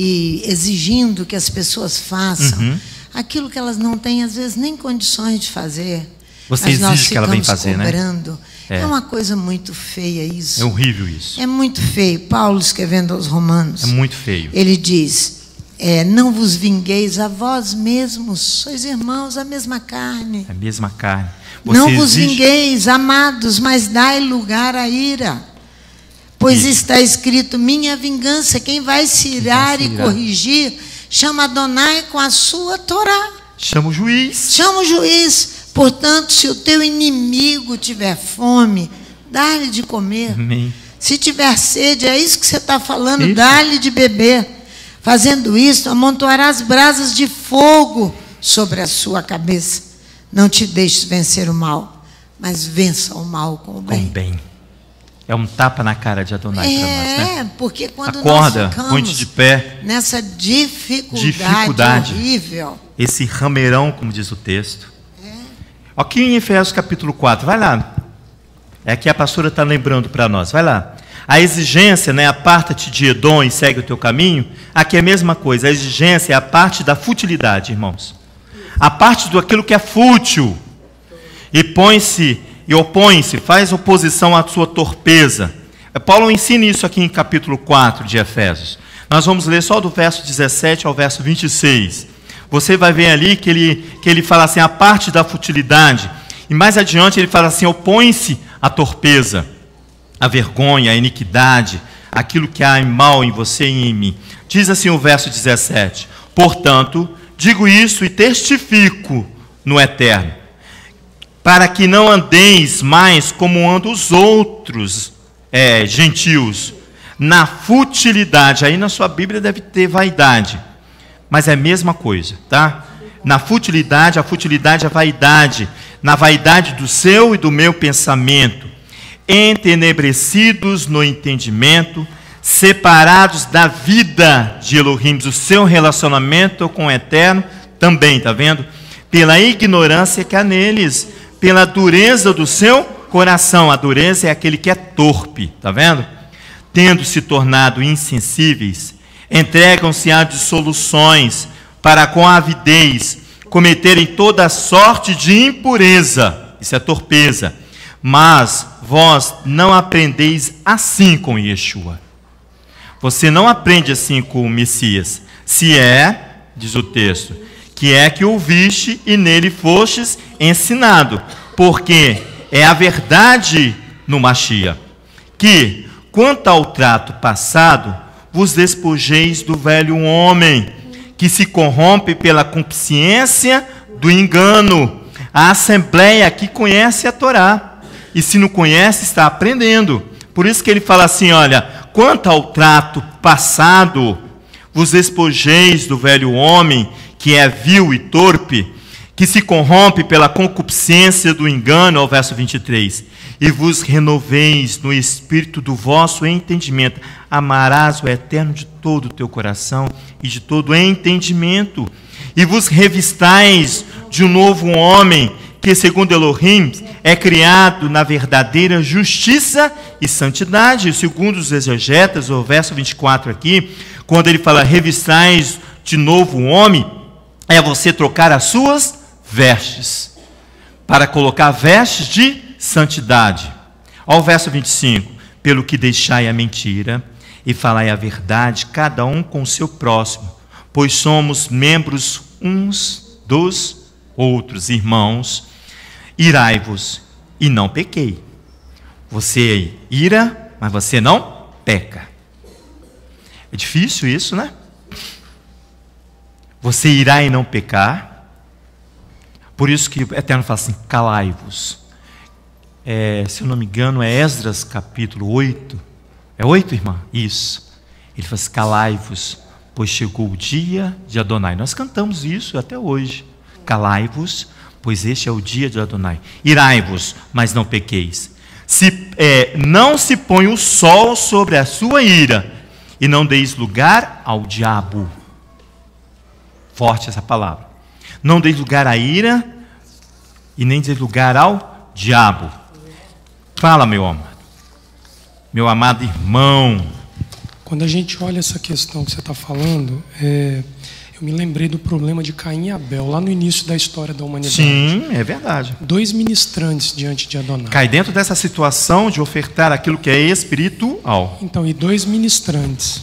exigindo que as pessoas façam aquilo que elas não têm, às vezes, nem condições de fazer. Você exige que ela venha fazer, cobrando, né? É uma coisa muito feia isso. É horrível isso. É muito feio. Paulo, escrevendo aos Romanos, é muito feio. Ele diz, não vos vingueis a vós mesmos, sois irmãos, a mesma carne. A mesma carne. Você não vos vingueis, amados, mas dai lugar à ira. Pois está escrito, minha vingança, quem vai se irar e corrigir, chama Adonai com a sua Torá. Chama o juiz. Chama o juiz. Portanto, se o teu inimigo tiver fome, dá-lhe de comer. Amém. Se tiver sede, é isso que você está falando, dá-lhe de beber. Fazendo isso, amontoarás brasas de fogo sobre a sua cabeça. Não te deixes vencer o mal, mas vença o mal com o bem. Com o bem. É um tapa na cara de Adonai para nós, né? Porque quando acorda, nós ficamos põe-te de pé. Nessa dificuldade horrível. Esse rameirão, como diz o texto. Aqui em Efésios capítulo 4, vai lá. É que a pastora está lembrando para nós, vai lá. A exigência, né, aparta-te de Edom e segue o teu caminho. Aqui é a mesma coisa, a exigência é a parte da futilidade, irmãos. A parte do aquilo que é fútil. E opõe-se, faz oposição à sua torpeza. Paulo ensina isso aqui em capítulo 4 de Efésios. Nós vamos ler só do verso 17 ao verso 26. Você vai ver ali que ele fala assim, a parte da futilidade. E mais adiante ele fala assim, opõe-se à torpeza, à vergonha, à iniquidade, aquilo que há mal em você e em mim. Diz assim o verso 17, portanto, digo isso e testifico no eterno, para que não andeis mais como andam os outros gentios, na futilidade. Aí na sua Bíblia deve ter vaidade. Mas é a mesma coisa, tá? Na futilidade, a futilidade é a vaidade. Na vaidade do seu e do meu pensamento. Entenebrecidos no entendimento, separados da vida de Elohim, do seu relacionamento com o Eterno, também, tá vendo? Pela ignorância que há neles, pela dureza do seu coração. A dureza é aquele que é torpe, tá vendo? Tendo se tornado insensíveis, entregam-se a dissoluções, para com avidez cometerem toda sorte de impureza. Isso é torpeza. Mas vós não aprendeis assim com Yeshua. Você não aprende assim com o Messias. Se diz o texto, que ouviste e nele fostes ensinado. Porque é a verdade no Mashiach, que, quanto ao trato passado, vos despojeis do velho homem, que se corrompe pela consciência do engano. A assembleia que conhece a Torá, e se não conhece, está aprendendo. Por isso que ele fala assim, olha, quanto ao trato passado, vos despojeis do velho homem, que é vil e torpe, que se corrompe pela concupiscência do engano, ao verso 23, e vos renoveis no espírito do vosso entendimento. Amarás o Eterno de todo o teu coração e de todo o entendimento, e vos revistais de um novo homem, que segundo Elohim é criado na verdadeira justiça e santidade. Segundo os exegetas, o verso 24 aqui, quando ele fala revistais de novo homem, é você trocar as suas vestes, para colocar vestes de santidade. Ao verso 25, pelo que deixai a mentira e falai a verdade, cada um com o seu próximo, pois somos membros uns dos outros. Irmãos, irai-vos e não pequei. Você ira, mas você não peca. É difícil isso, né? Você irá e não pecar. Por isso que o Eterno fala assim, calai-vos. Se eu não me engano, é Esdras capítulo 8. É 8, irmã? Isso. Ele fala assim, calai-vos, pois chegou o dia de Adonai. Nós cantamos isso até hoje. Calai-vos, pois este é o dia de Adonai. Irai-vos, mas não pequeis. Não se põe o sol sobre a sua ira, e não deis lugar ao diabo. Forte essa palavra. Não deis lugar à ira e nem deis lugar ao diabo. Fala, meu amado irmão. Quando a gente olha essa questão que você está falando, eu me lembrei do problema de Caim e Abel, lá no início da história da humanidade. Sim, é verdade. 2 ministrantes diante de Adonai. Cai dentro dessa situação de ofertar aquilo que é espiritual. Então, e 2 ministrantes.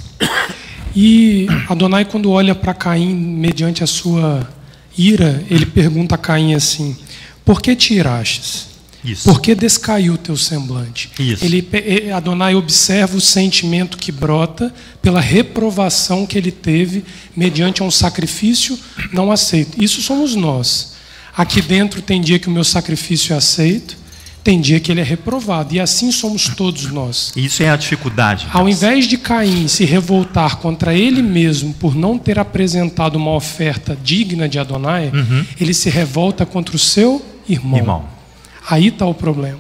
E Adonai, quando olha para Caim, mediante a sua ira, ele pergunta a Caim assim: por que te irastes? Isso. Por que descaiu o teu semblante? Isso. Adonai observa o sentimento que brota pela reprovação que ele teve mediante um sacrifício não aceito. Isso somos nós. Aqui dentro tem dia que o meu sacrifício é aceito, tem dia que ele é reprovado. E assim somos todos nós. Isso é a dificuldade. Ao invés de Caim se revoltar contra ele mesmo por não ter apresentado uma oferta digna de Adonai, ele se revolta contra o seu irmão. Aí está o problema.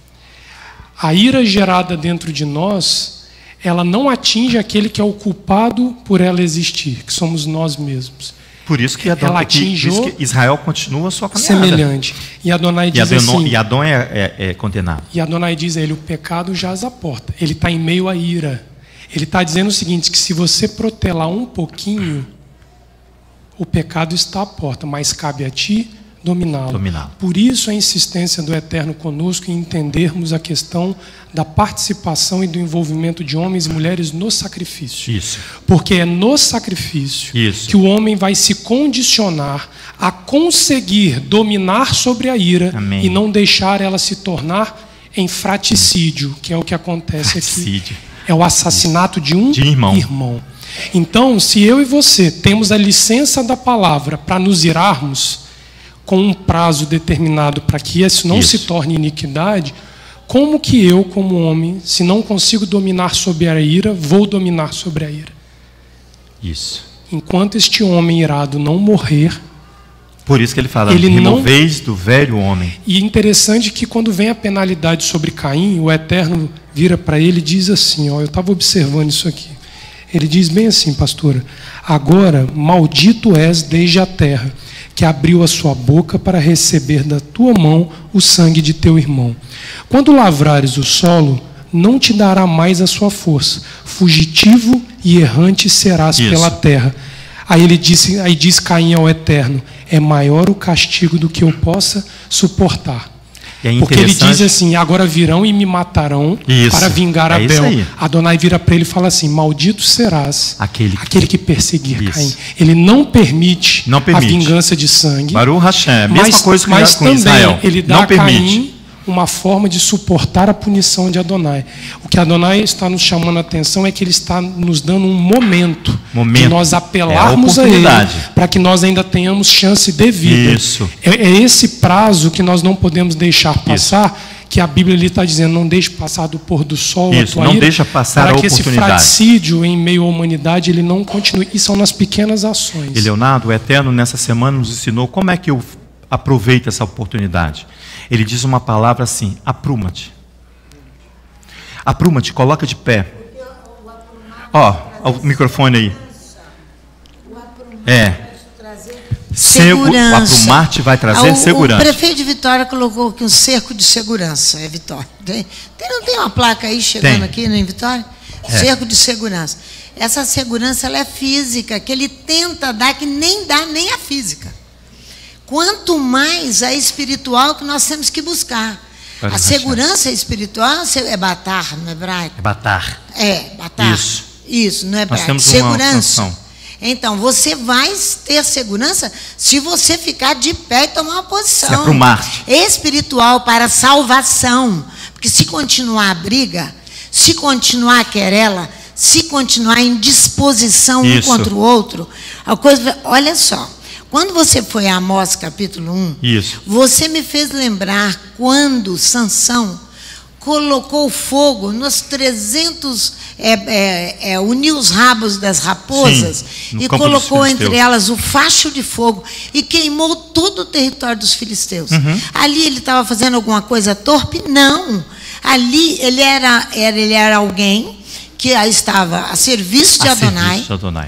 A ira gerada dentro de nós, ela não atinge aquele que é o culpado por ela existir, que somos nós mesmos. Por isso que Adão, ela atingiu que Israel continua a sua caminhada. Semelhante. E Adonai diz assim... E Adão é condenado. E Adonai diz a ele: o pecado jaz à porta. Ele está em meio à ira. Ele está dizendo o seguinte, que se você protelar um pouquinho, o pecado está à porta, mas cabe a ti dominá-lo. Por isso a insistência do Eterno conosco em entendermos a questão da participação e do envolvimento de homens e mulheres no sacrifício. Isso. Porque é no sacrifício que o homem vai se condicionar a conseguir dominar sobre a ira. Amém. E não deixar ela se tornar em fraticídio, que é o que acontece aqui. É o assassinato de um irmão. Então, se eu e você temos a licença da palavra para nos irarmos, com um prazo determinado para que isso não se torne iniquidade, como que eu, como homem, se não consigo dominar sobre a ira, vou dominar sobre a ira? Isso. Enquanto este homem irado não morrer... Por isso que ele fala, removeis do velho homem. E interessante que quando vem a penalidade sobre Caim, o Eterno vira para ele e diz assim, eu estava observando isso aqui. Ele diz bem assim, pastora: agora maldito és desde a terra, que abriu a sua boca para receber da tua mão o sangue de teu irmão. Quando lavrares o solo, não te dará mais a sua força. Fugitivo e errante serás pela terra. Aí diz Caim ao Eterno: é maior o castigo do que eu possa suportar. Porque ele diz assim: agora virão e me matarão para vingar Abel. Adonai vira para ele e fala assim: maldito serás aquele que perseguir Caim. Ele não permite a vingança de sangue. Baruch Hashem, mesma coisa que mas com também Israel. Ele dá a Caim uma forma de suportar a punição de Adonai. O que Adonai está nos chamando a atenção é que ele está nos dando um momento de nós apelarmos a ele, para que nós ainda tenhamos chance de vida. É esse prazo que nós não podemos deixar passar, que a Bíblia ali está dizendo: não deixe passar do pôr do sol a tua ira, deixa passar para que esse fraticídio em meio à humanidade ele não continue. E são nas pequenas ações. E Leonardo, o Eterno nessa semana nos ensinou como é que eu aproveito essa oportunidade. Ele diz uma palavra assim: apruma-te. Apruma-te, coloca de pé. O microfone aí. Segurança. O aprumar-te vai trazer segurança. O prefeito de Vitória colocou aqui um cerco de segurança. É Vitória. Não tem uma placa aí chegando aqui em Vitória? Cerco de segurança. Essa segurança ela é física, que ele tenta dar, que nem dá nem a física. Quanto mais a espiritual que nós temos que buscar. A segurança espiritual é batar no hebraico. É batar. Batar. Isso, no hebraico. Nós temos segurança. Então, você vai ter segurança se você ficar de pé e tomar uma posição. Se aprumar. Espiritual para salvação. Porque se continuar a briga, se continuar a querela, se continuar em disposição um contra o outro, a coisa... Olha só. Quando você foi a Amós capítulo 1, você me fez lembrar quando Sansão colocou fogo nos 300, uniu os rabos das raposas e colocou entre elas o facho de fogo e queimou todo o território dos filisteus. Ali ele estava fazendo alguma coisa torpe? Não. Ali ele era alguém que estava a serviço de Adonai.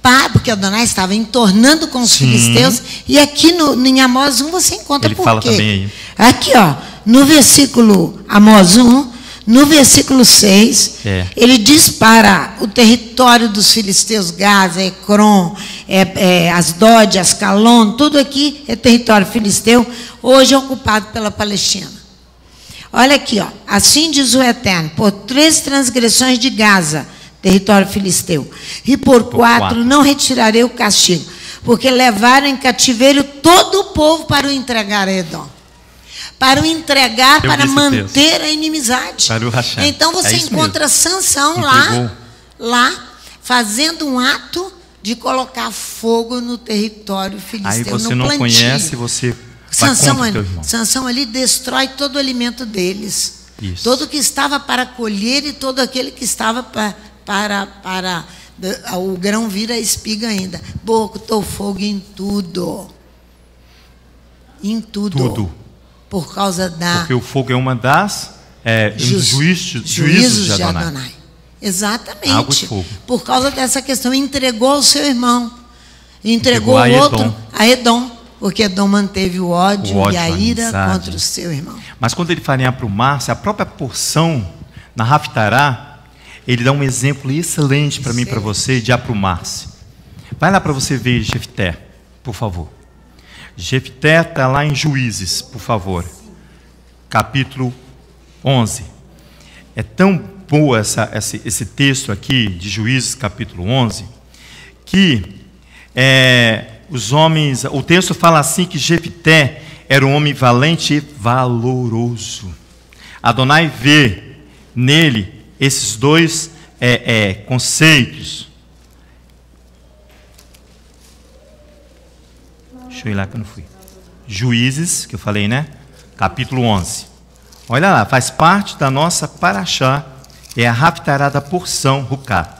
porque Adonai estava entornando com os filisteus, e aqui em Amós 1 você encontra Ele por fala quê. também aí. Aqui, ó, no versículo Amós 1, no versículo 6, ele diz para o território dos filisteus, Gaza, Ecrom, Asdod, Ascalon, tudo aqui é território filisteu, hoje é ocupado pela Palestina. Olha aqui, ó, assim diz o Eterno, por 3 transgressões de Gaza, território filisteu, e por 4 não retirarei o castigo, porque levaram em cativeiro todo o povo para o entregar a Edom. Para o entregar, para manter a inimizade. Para o rachar. Então você encontra Sansão lá, fazendo um ato de colocar fogo no território filisteu. Aí você não conhece, você vai contra o teu irmão. Sansão ali destrói todo o alimento deles. Isso. Todo que estava para colher e todo aquele que estava para o grão vira espiga ainda. Botou fogo em tudo. Em tudo. Tudo. Por causa da... Porque o fogo é uma das juízos de Adonai. Exatamente. Água e fogo. Por causa dessa questão, entregou ao seu irmão. Entregou o outro a Edom. Porque Edom manteve o ódio e a ira contra o seu irmão. Mas quando ele fala em aprumar-se, a própria porção, na Haftará, ele dá um exemplo excelente para mim e para você de aprumar-se. Vai lá para você ver Jefté, por favor. Jefté está lá em Juízes, por favor. Capítulo 11. É tão boa esse texto aqui de Juízes, capítulo 11, que os homens... O texto fala assim que Jefté era um homem valente e valoroso. Adonai vê nele esses dois conceitos. Deixa eu ir lá que eu não fui. Juízes, que eu falei, né? Capítulo 11. Olha lá, faz parte da nossa paraxá, é a Haftará da porção Ruká.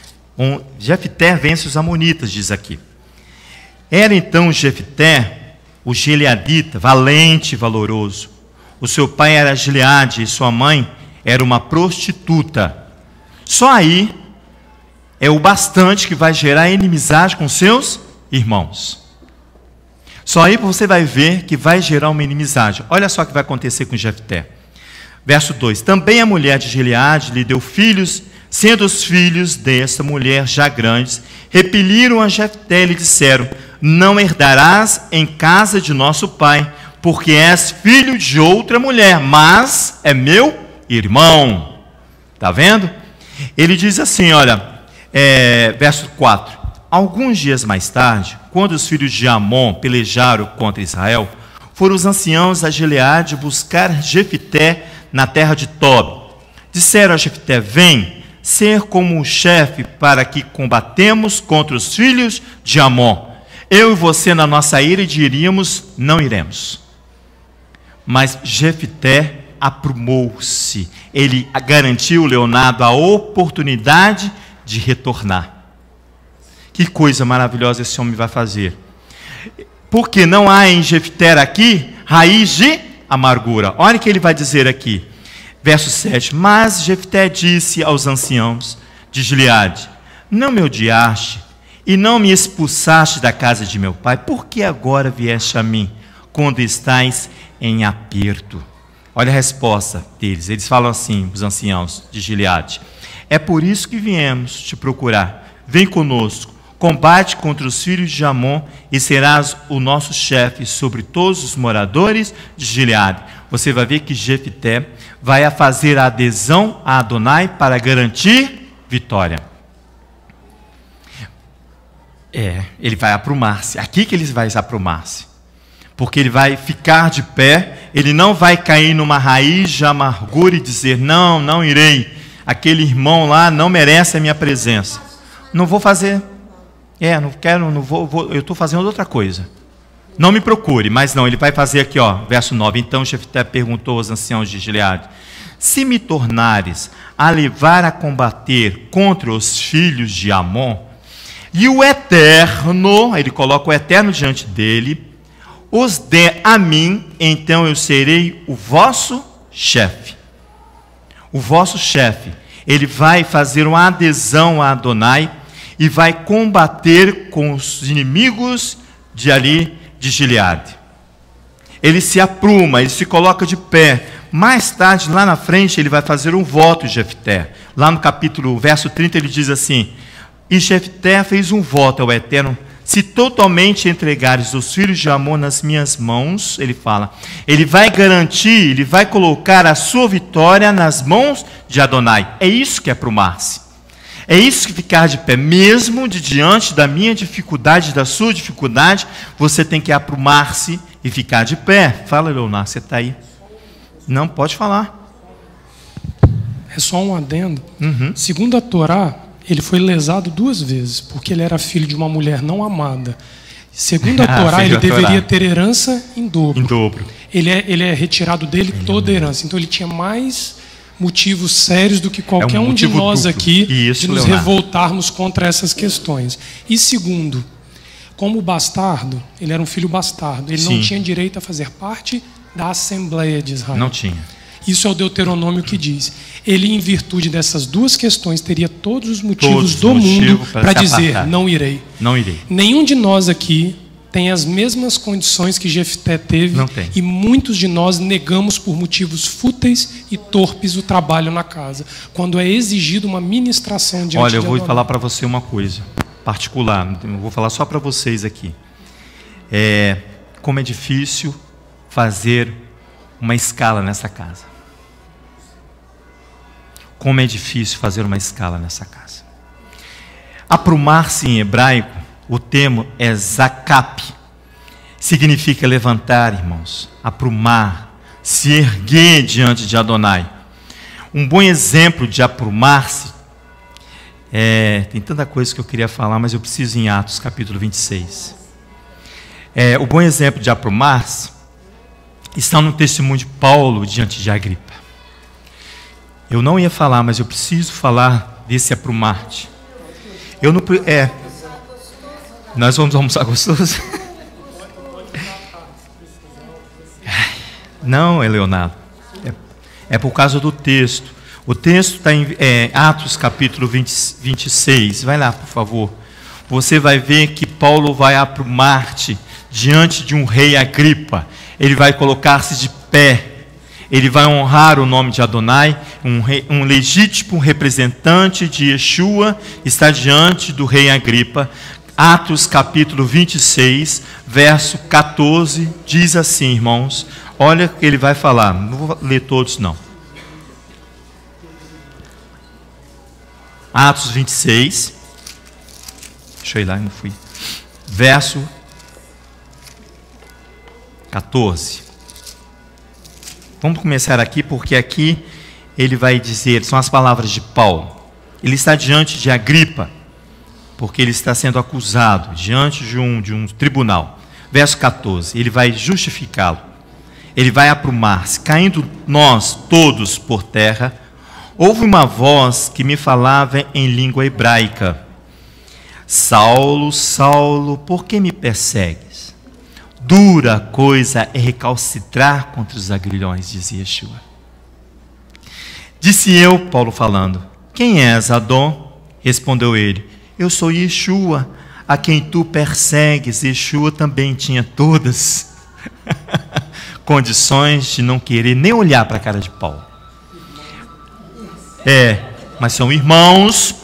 Jefté vence os amonitas, diz aqui. Era então Jefté, o gileadita, valente e valoroso. O seu pai era Gileade e sua mãe era uma prostituta. Só aí é o bastante que vai gerar inimizade com seus irmãos. Só aí você vai ver que vai gerar uma inimizade. Olha só o que vai acontecer com Jefté. Verso 2. Também a mulher de Gileade lhe deu filhos, sendo os filhos desta mulher já grandes, repeliram a Jefté e lhe disseram: não herdarás em casa de nosso pai, porque és filho de outra mulher, mas é meu irmão. Está vendo? Ele diz assim, olha, verso 4. Alguns dias mais tarde, quando os filhos de Amon pelejaram contra Israel, foram os anciãos a Gileade buscar Jefté na terra de Tob. Disseram a Jefté: vem ser como o chefe para que combatemos contra os filhos de Amon. Eu e você na nossa ira diríamos: não iremos. Mas Jefté aprumou-se. Ele garantiu Leonardo a oportunidade de retornar. Que coisa maravilhosa esse homem vai fazer. Porque não há em Jefté aqui raiz de amargura. Olha o que ele vai dizer aqui. Verso 7. Mas Jefté disse aos anciãos de Gileade: não me odiaste e não me expulsaste da casa de meu pai, por que agora vieste a mim, quando estais em aperto? Olha a resposta deles. Eles falam assim, os anciãos de Gileade: é por isso que viemos te procurar. Vem conosco. Combate contra os filhos de Amon e serás o nosso chefe sobre todos os moradores de Gileade. Você vai ver que Jefté vai fazer a adesão a Adonai para garantir vitória. Ele vai aprumar-se. Aqui que ele vai aprumar-se. Porque ele vai ficar de pé, ele não vai cair numa raiz de amargura e dizer: não, não irei. Aquele irmão lá não merece a minha presença. Não vou fazer. Não quero, não vou, eu estou fazendo outra coisa. Não me procure, mas não, ele vai fazer aqui, ó, verso 9. Então Jefté perguntou aos anciãos de Gileade: se me tornares a levar a combater contra os filhos de Amon, e o Eterno, ele coloca o Eterno diante dele, os dê a mim, então eu serei o vosso chefe. O vosso chefe. Ele vai fazer uma adesão a Adonai e vai combater com os inimigos de ali de Gileade. Ele se apruma, ele se coloca de pé. Mais tarde, lá na frente, ele vai fazer um voto, Jefté. Lá no capítulo, verso 30, ele diz assim: e Jefté fez um voto ao Eterno: se totalmente entregares os filhos de Amon nas minhas mãos, ele fala, ele vai garantir, ele vai colocar a sua vitória nas mãos de Adonai. É isso que é aprumar-se. É isso que ficar de pé, mesmo de diante da minha dificuldade, da sua dificuldade, você tem que aprumar-se e ficar de pé. Fala, Leonardo, você está aí? Não, pode falar. É só um adendo. Segundo a Torá, ele foi lesado 2 vezes, porque ele era filho de uma mulher não amada. Segundo a Torá, ele deveria ter herança em dobro. Em dobro. Ele é retirado dele toda a herança. Então ele tinha mais motivos sérios do que qualquer um de nós duplo. aqui Isso, de nos Leonardo. revoltarmos contra essas questões. E segundo, como bastardo, ele era um filho bastardo. Ele Sim. não tinha direito a fazer parte da Assembleia de Israel. Não tinha. Isso é o Deuteronômio que diz. Ele, em virtude dessas 2 questões, teria todos os motivos Todos do os mundo motivos para para se dizer, apartar. não irei. Não irei. Nenhum de nós aqui tem as mesmas condições que Jefté teve. Não tem. E muitos de nós negamos por motivos fúteis e torpes o trabalho na casa, quando é exigido uma ministração diante Olha, eu de vou Adonai. falar para você uma coisa particular, eu vou falar só para vocês aqui. Como é difícil fazer uma escala nessa casa. Como é difícil fazer uma escala nessa casa. Aprumar-se em hebraico, o termo é zakap. Significa levantar, irmãos. Aprumar, se erguer diante de Adonai. Um bom exemplo de aprumar-se, tem tanta coisa que eu queria falar, mas eu preciso ir em Atos capítulo 26. O bom exemplo de aprumar-se está no testemunho de Paulo diante de Agripa. Eu não ia falar, mas eu preciso falar desse aprumar-te. Nós vamos almoçar gostoso? Não, Leonardo. É por causa do texto. O texto está em Atos capítulo 26. Vai lá, por favor. Você vai ver que Paulo vai aprumar-te diante de um rei Agripa. Ele vai colocar-se de pé. Ele vai honrar o nome de Adonai. Um legítimo representante de Yeshua está diante do rei Agripa. Atos capítulo 26, verso 14, diz assim, irmãos. Olha o que ele vai falar. Não vou ler todos, não. Atos 26. Deixa eu ir lá, não fui. Verso 14. Vamos começar aqui, porque aqui ele vai dizer, são as palavras de Paulo. Ele está diante de Agripa, porque ele está sendo acusado diante de um tribunal. Verso 14, ele vai justificá-lo. Ele vai aprumar-se. Caindo nós todos por terra, houve uma voz que me falava em língua hebraica: Saulo, Saulo, por que me persegues? Dura coisa é recalcitrar contra os agrilhões, dizia Yeshua. Disse eu, Paulo falando: quem és, Adon? Respondeu ele: eu sou Yeshua, a quem tu persegues. Yeshua também tinha todas condições de não querer nem olhar para a cara de Paulo. Mas são irmãos,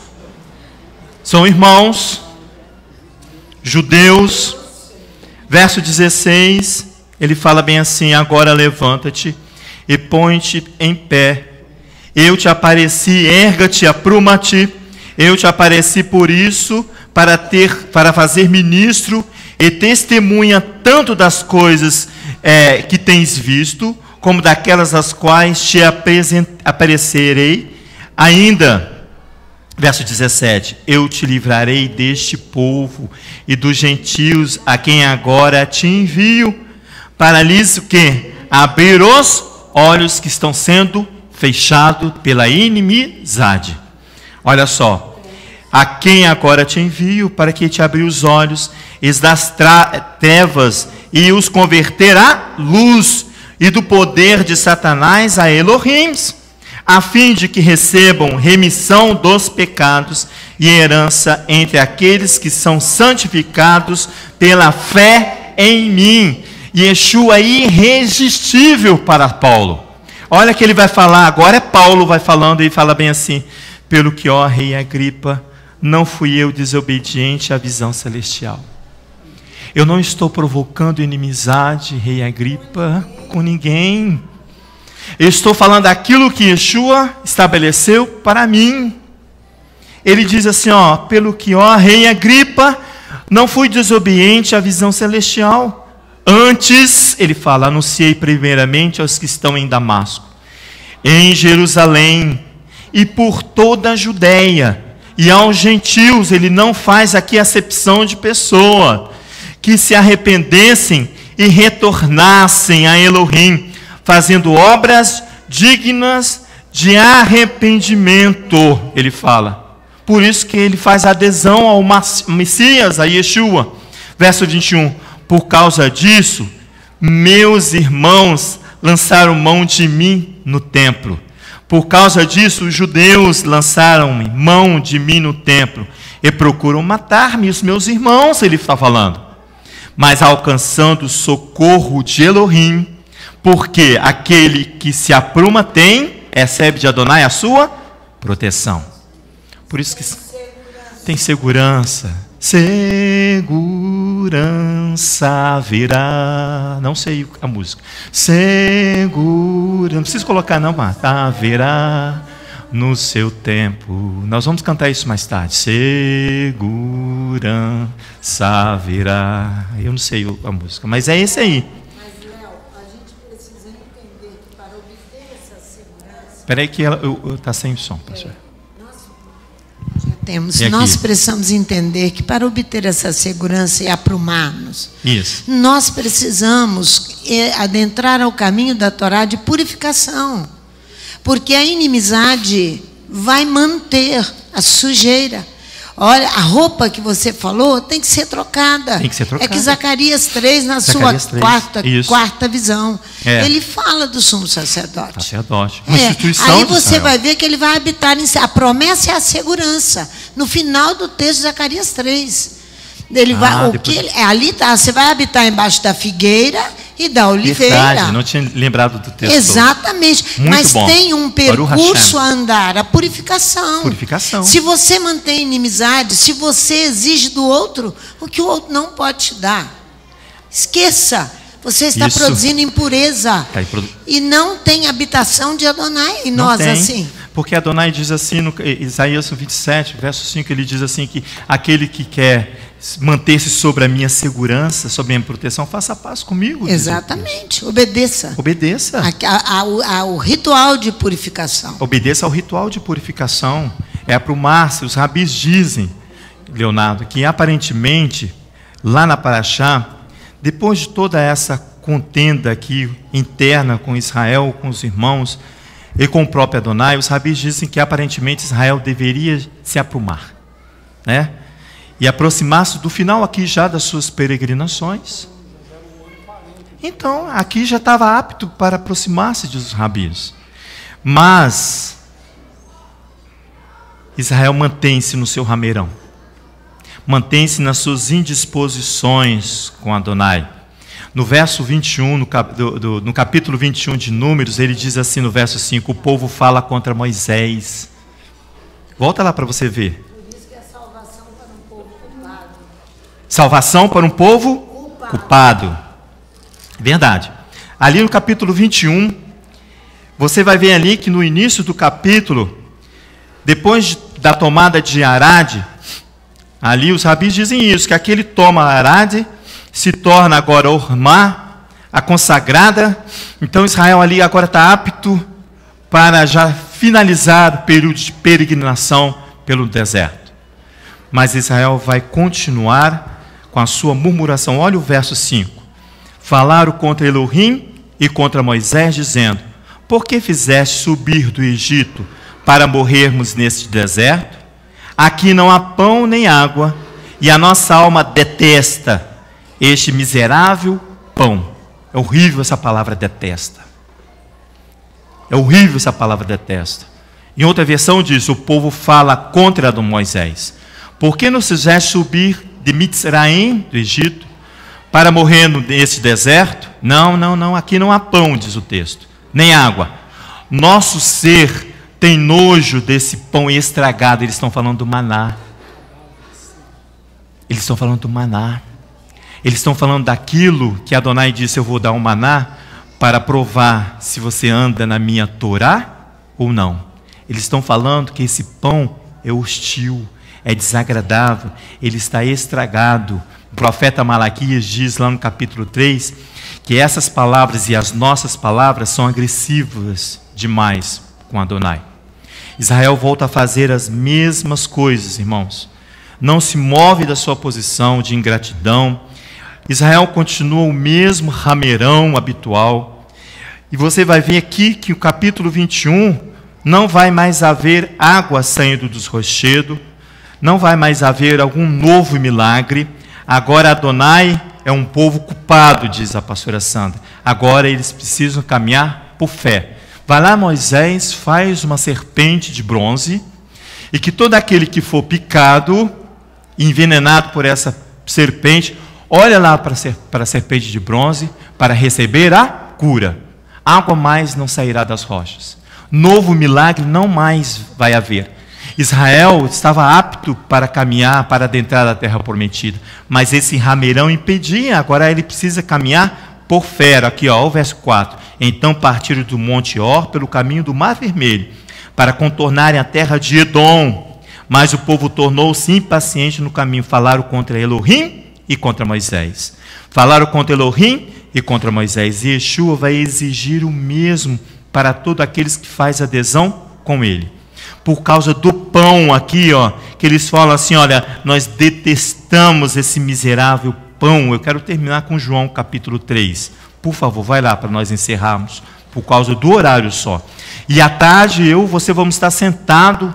judeus. Verso 16, ele fala bem assim: agora levanta-te e põe-te em pé. Eu te apareci, erga-te, apruma-te. Eu te apareci por isso, para fazer ministro e testemunha tanto das coisas que tens visto, como daquelas as quais te aparecerei ainda. Verso 17, eu te livrarei deste povo e dos gentios a quem agora te envio, para lhes o quê? Abrir os olhos que estão sendo fechados pela inimizade. Olha só. A quem agora te envio, para que te abrir os olhos das trevas e os converter à luz, e do poder de Satanás a Elohim, a fim de que recebam remissão dos pecados e herança entre aqueles que são santificados pela fé em mim. Yeshua é irresistível para Paulo. Olha que ele vai falar, agora é Paulo vai falando, e fala bem assim: pelo que, ó rei Agripa, não fui eu desobediente à visão celestial. Eu não estou provocando inimizade, rei Agripa, com ninguém. Eu estou falando aquilo que Yeshua estabeleceu para mim. Ele diz assim, ó, pelo que, ó rei Agripa, não fui desobediente à visão celestial. Antes, ele fala, anunciei primeiramente aos que estão em Damasco, em Jerusalém e por toda a Judéia, e aos gentios. Ele não faz aqui acepção de pessoa, que se arrependessem e retornassem a Elohim, fazendo obras dignas de arrependimento, ele fala. Por isso que ele faz adesão ao Messias, a Yeshua. Verso 21, por causa disso, meus irmãos lançaram mão de mim no templo. Por causa disso, os judeus lançaram mão de mim no templo e procuram matar-me, os meus irmãos, ele está falando. Mas alcançando o socorro de Elohim, porque aquele que se apruma recebe de Adonai a sua proteção. Por isso que tem segurança. Segurança virá. Não sei a música. Segura. Não precisa colocar não, Marta. Haverá no seu tempo. Nós vamos cantar isso mais tarde. Segurança virá. Eu não sei a música, mas é esse aí. Mas, Léo, a gente precisa entender que para obter essa segurança... Espera aí que está sem som, pastor. Nós precisamos entender que para obter essa segurança e aprumar-nos, isso, nós precisamos adentrar ao caminho da Torá de purificação, porque a inimizade vai manter a sujeira. Olha, a roupa que você falou tem que ser trocada. Tem que ser trocada. É que Zacarias 3, na Zacarias sua 3, quarta visão, ele fala do sumo sacerdote. Uma instituição. Aí você vai ver que ele vai habitar em... A promessa é a segurança. No final do texto de Zacarias 3. Ele vai, ali tá, você vai habitar embaixo da figueira e da oliveira. Verdade, não tinha lembrado do texto. Exatamente. Mas bom. tem um percurso a andar, a purificação. Purificação. Se você mantém inimizade, se você exige do outro o que o outro não pode te dar, esqueça. Você está produzindo impureza. E não tem habitação de Adonai em nós assim. Porque Adonai diz assim, no Isaías 27, verso 5, ele diz assim que aquele que quer manter-se sobre a minha segurança, sobre a minha proteção, faça a paz comigo. Exatamente, obedeça. Obedeça. Ao ritual de purificação. Obedeça ao ritual de purificação. É aprumar-se. Os rabis dizem, Leonardo, que aparentemente, lá na Paraxá, depois de toda essa contenda aqui interna com Israel, com os irmãos e com o próprio Adonai, os rabis dizem que aparentemente Israel deveria se aprumar, né? E aproximar-se do final aqui já das suas peregrinações. Então, aqui já estava apto para aproximar-se dos rabis. Mas Israel mantém-se no seu rameirão. Mantém-se nas suas indisposições com Adonai. No verso 21, no capítulo 21 de Números, ele diz assim no verso 5, o povo fala contra Moisés. Volta lá para você ver. Salvação para um povo culpado. Verdade. Ali no capítulo 21, você vai ver ali que no início do capítulo, depois da tomada de Arade, ali os rabis dizem isso, que aquele toma Arade, se torna agora Ormá, a consagrada. Então Israel ali agora está apto para já finalizar o período de peregrinação pelo deserto. Mas Israel vai continuar com a sua murmuração. Olha o verso 5. Falaram contra Elohim e contra Moisés, dizendo, por que fizeste subir do Egito para morrermos neste deserto? Aqui não há pão nem água, e a nossa alma detesta este miserável pão. É horrível essa palavra detesta. É horrível essa palavra detesta. Em outra versão diz, o povo fala contra Moisés. Por que nos fizeste subir de Mitzraim, do Egito, para morrer nesse deserto? Não, aqui não há pão, diz o texto, nem água. Nosso ser tem nojo desse pão estragado. Eles estão falando do maná. Eles estão falando do maná. Eles estão falando daquilo que Adonai disse, eu vou dar um maná para provar se você anda na minha Torá ou não. Eles estão falando que esse pão é hostil, é desagradável, ele está estragado. O profeta Malaquias diz lá no capítulo 3 que essas palavras e as nossas palavras são agressivas demais com Adonai. Israel volta a fazer as mesmas coisas, irmãos. Não se move da sua posição de ingratidão. Israel continua o mesmo rameirão habitual. E você vai ver aqui que o capítulo 21 não vai mais haver água saindo dos rochedos, não vai mais haver algum novo milagre. Agora Adonai é um povo culpado, diz a pastora Sandra. Agora eles precisam caminhar por fé. Vai lá, Moisés, faz uma serpente de bronze, e que todo aquele que for picado, envenenado por essa serpente, olha lá para a serpente de bronze, para receber a cura. Água mais não sairá das rochas. Novo milagre não mais vai haver. Israel estava apto para caminhar, para adentrar a terra prometida, mas esse rameirão impedia. Agora ele precisa caminhar por fé. Aqui, ó, o verso 4. Então partiram do Monte Or pelo caminho do Mar Vermelho, para contornarem a terra de Edom. Mas o povo tornou-se impaciente no caminho. Falaram contra Elohim e contra Moisés. Falaram contra Elohim e contra Moisés. E Yeshua vai exigir o mesmo para todos aqueles que fazem adesão com ele. Por causa do pão aqui, ó, que eles falam assim, olha, nós detestamos esse miserável pão. Eu quero terminar com João capítulo 3. Por favor, vai lá para nós encerrarmos, por causa do horário só. E à tarde você vamos estar sentados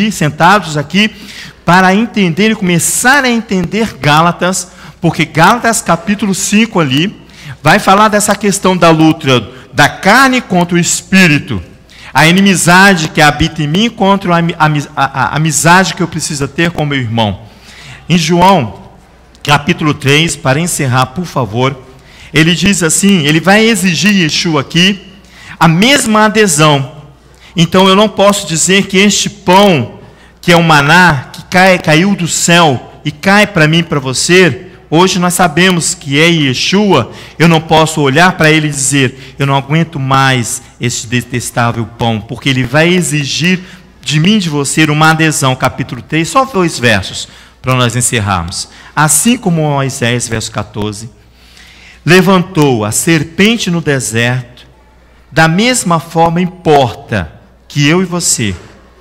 aqui, para entender e começar a entender Gálatas, porque Gálatas capítulo 5 ali, vai falar dessa questão da luta da carne contra o espírito. A inimizade que habita em mim contra a amizade que eu preciso ter com meu irmão. Em João, capítulo 3, para encerrar, por favor, ele diz assim, ele vai exigir Yeshua aqui a mesma adesão. Então eu não posso dizer que este pão, que é o maná, que caiu do céu e cai para mim e para você, hoje nós sabemos que é Yeshua, eu não posso olhar para ele e dizer, eu não aguento mais esse detestável pão, porque ele vai exigir de mim e de você uma adesão. Capítulo 3, só 2 versos, para nós encerrarmos. Assim como Moisés, verso 14, levantou a serpente no deserto, da mesma forma importa que eu e você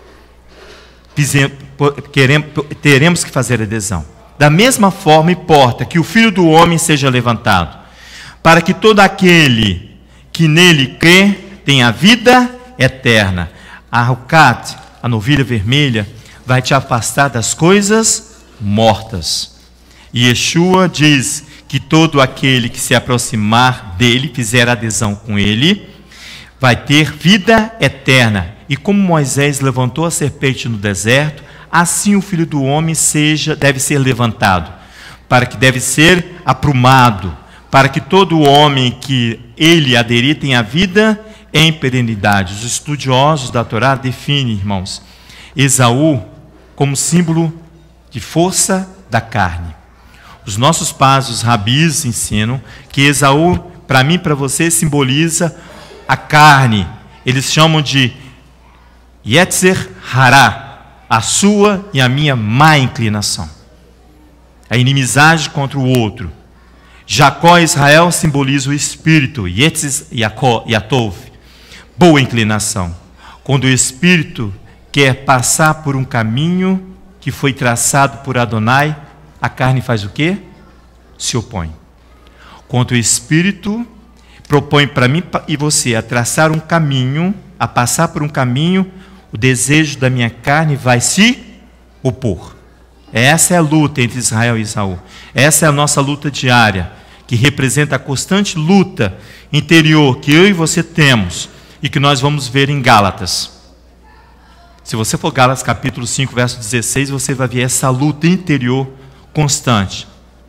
teremos que fazer adesão. Da mesma forma importa que o Filho do Homem seja levantado, para que todo aquele que nele crê tenha vida eterna. A Rucat, a novilha vermelha, vai te afastar das coisas mortas. E Yeshua diz que todo aquele que se aproximar dele, fizer adesão com ele, vai ter vida eterna. E como Moisés levantou a serpente no deserto, assim o Filho do Homem deve ser levantado, para que deve ser aprumado, para que todo homem que ele aderir tenha vida em perenidade. Os estudiosos da Torá definem, irmãos, Esaú como símbolo de força da carne. Os nossos pais, os rabis, ensinam que Esaú, para mim e para você, simboliza a carne. Eles chamam de Yetzer Hará, a sua e a minha má inclinação. A inimizade contra o outro. Jacó e Israel simboliza o espírito, Yetzer Yatov, boa inclinação. Quando o espírito quer passar por um caminho que foi traçado por Adonai, a carne faz o quê? Se opõe. Quando o espírito propõe para mim e você a traçar um caminho, a passar por um caminho, o desejo da minha carne vai se opor. Essa é a luta entre Israel e Esaú. Essa é a nossa luta diária, que representa a constante luta interior que eu e você temos e que nós vamos ver em Gálatas. Se você for Gálatas capítulo 5, verso 16, você vai ver essa luta interior constante.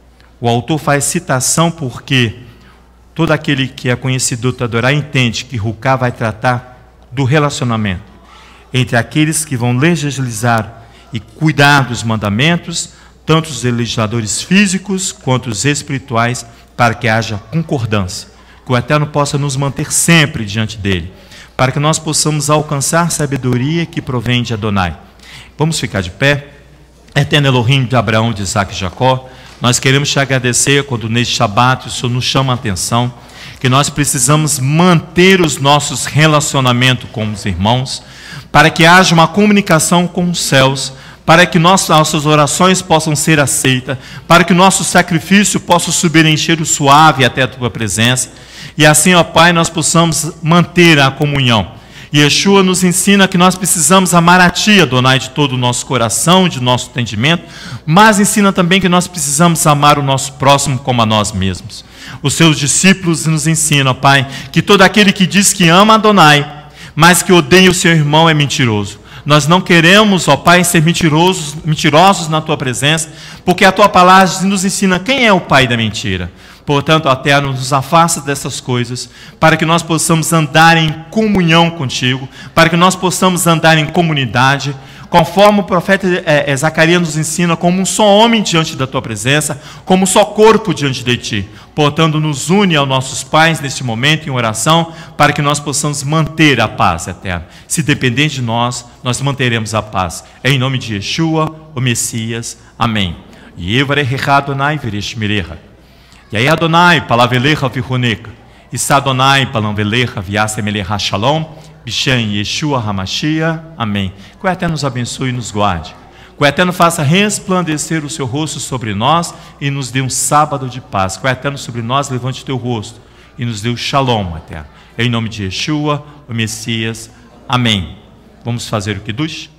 O autor faz citação porque todo aquele que é conhecido do Torá entende que Ruká vai tratar do relacionamento entre aqueles que vão legislar e cuidar dos mandamentos, tanto os legisladores físicos quanto os espirituais, para que haja concordância, que o Eterno possa nos manter sempre diante dele, para que nós possamos alcançar sabedoria que provém de Adonai. Vamos ficar de pé. Eterno Elohim de Abraão, de Isaac e Jacó, nós queremos te agradecer quando neste Shabat o Senhor nos chama a atenção, que nós precisamos manter os nossos relacionamentos com os irmãos, para que haja uma comunicação com os céus, para que nossas orações possam ser aceitas, para que o nosso sacrifício possa subir em cheiro suave até a Tua presença, e assim, ó Pai, nós possamos manter a comunhão. Yeshua nos ensina que nós precisamos amar a Ti, Adonai, de todo o nosso coração, de nosso entendimento, mas ensina também que nós precisamos amar o nosso próximo como a nós mesmos. Os Seus discípulos nos ensinam, Pai, que todo aquele que diz que ama Adonai, mas que odeia o seu irmão é mentiroso. Nós não queremos, ó Pai, ser mentirosos na Tua presença, porque a Tua palavra nos ensina quem é o pai da mentira. Portanto, Eterno, nos afasta dessas coisas, para que nós possamos andar em comunhão contigo, para que nós possamos andar em comunidade, conforme o profeta Zacarias nos ensina, como um só homem diante da Tua presença, como um só corpo diante de Ti. Portanto, nos une aos nossos pais neste momento em oração, para que nós possamos manter a paz eterna. Se depender de nós, nós manteremos a paz. Em nome de Yeshua, o Messias. Amém. Yevarecha Adonai vereshmirecha. E aí Adonai palavelecha vihuneca. Issa Adonai palavelecha viasemelecha shalom. Bishem Yeshua Hamashia. Amém. Que o Eterno nos abençoe e nos guarde. Que o Eterno faça resplandecer o seu rosto sobre nós e nos dê um sábado de paz. Que o Eterno sobre nós levante o teu rosto e nos dê o shalom, Eterno. Em nome de Yeshua, o Messias. Amém. Vamos fazer o Kiddush?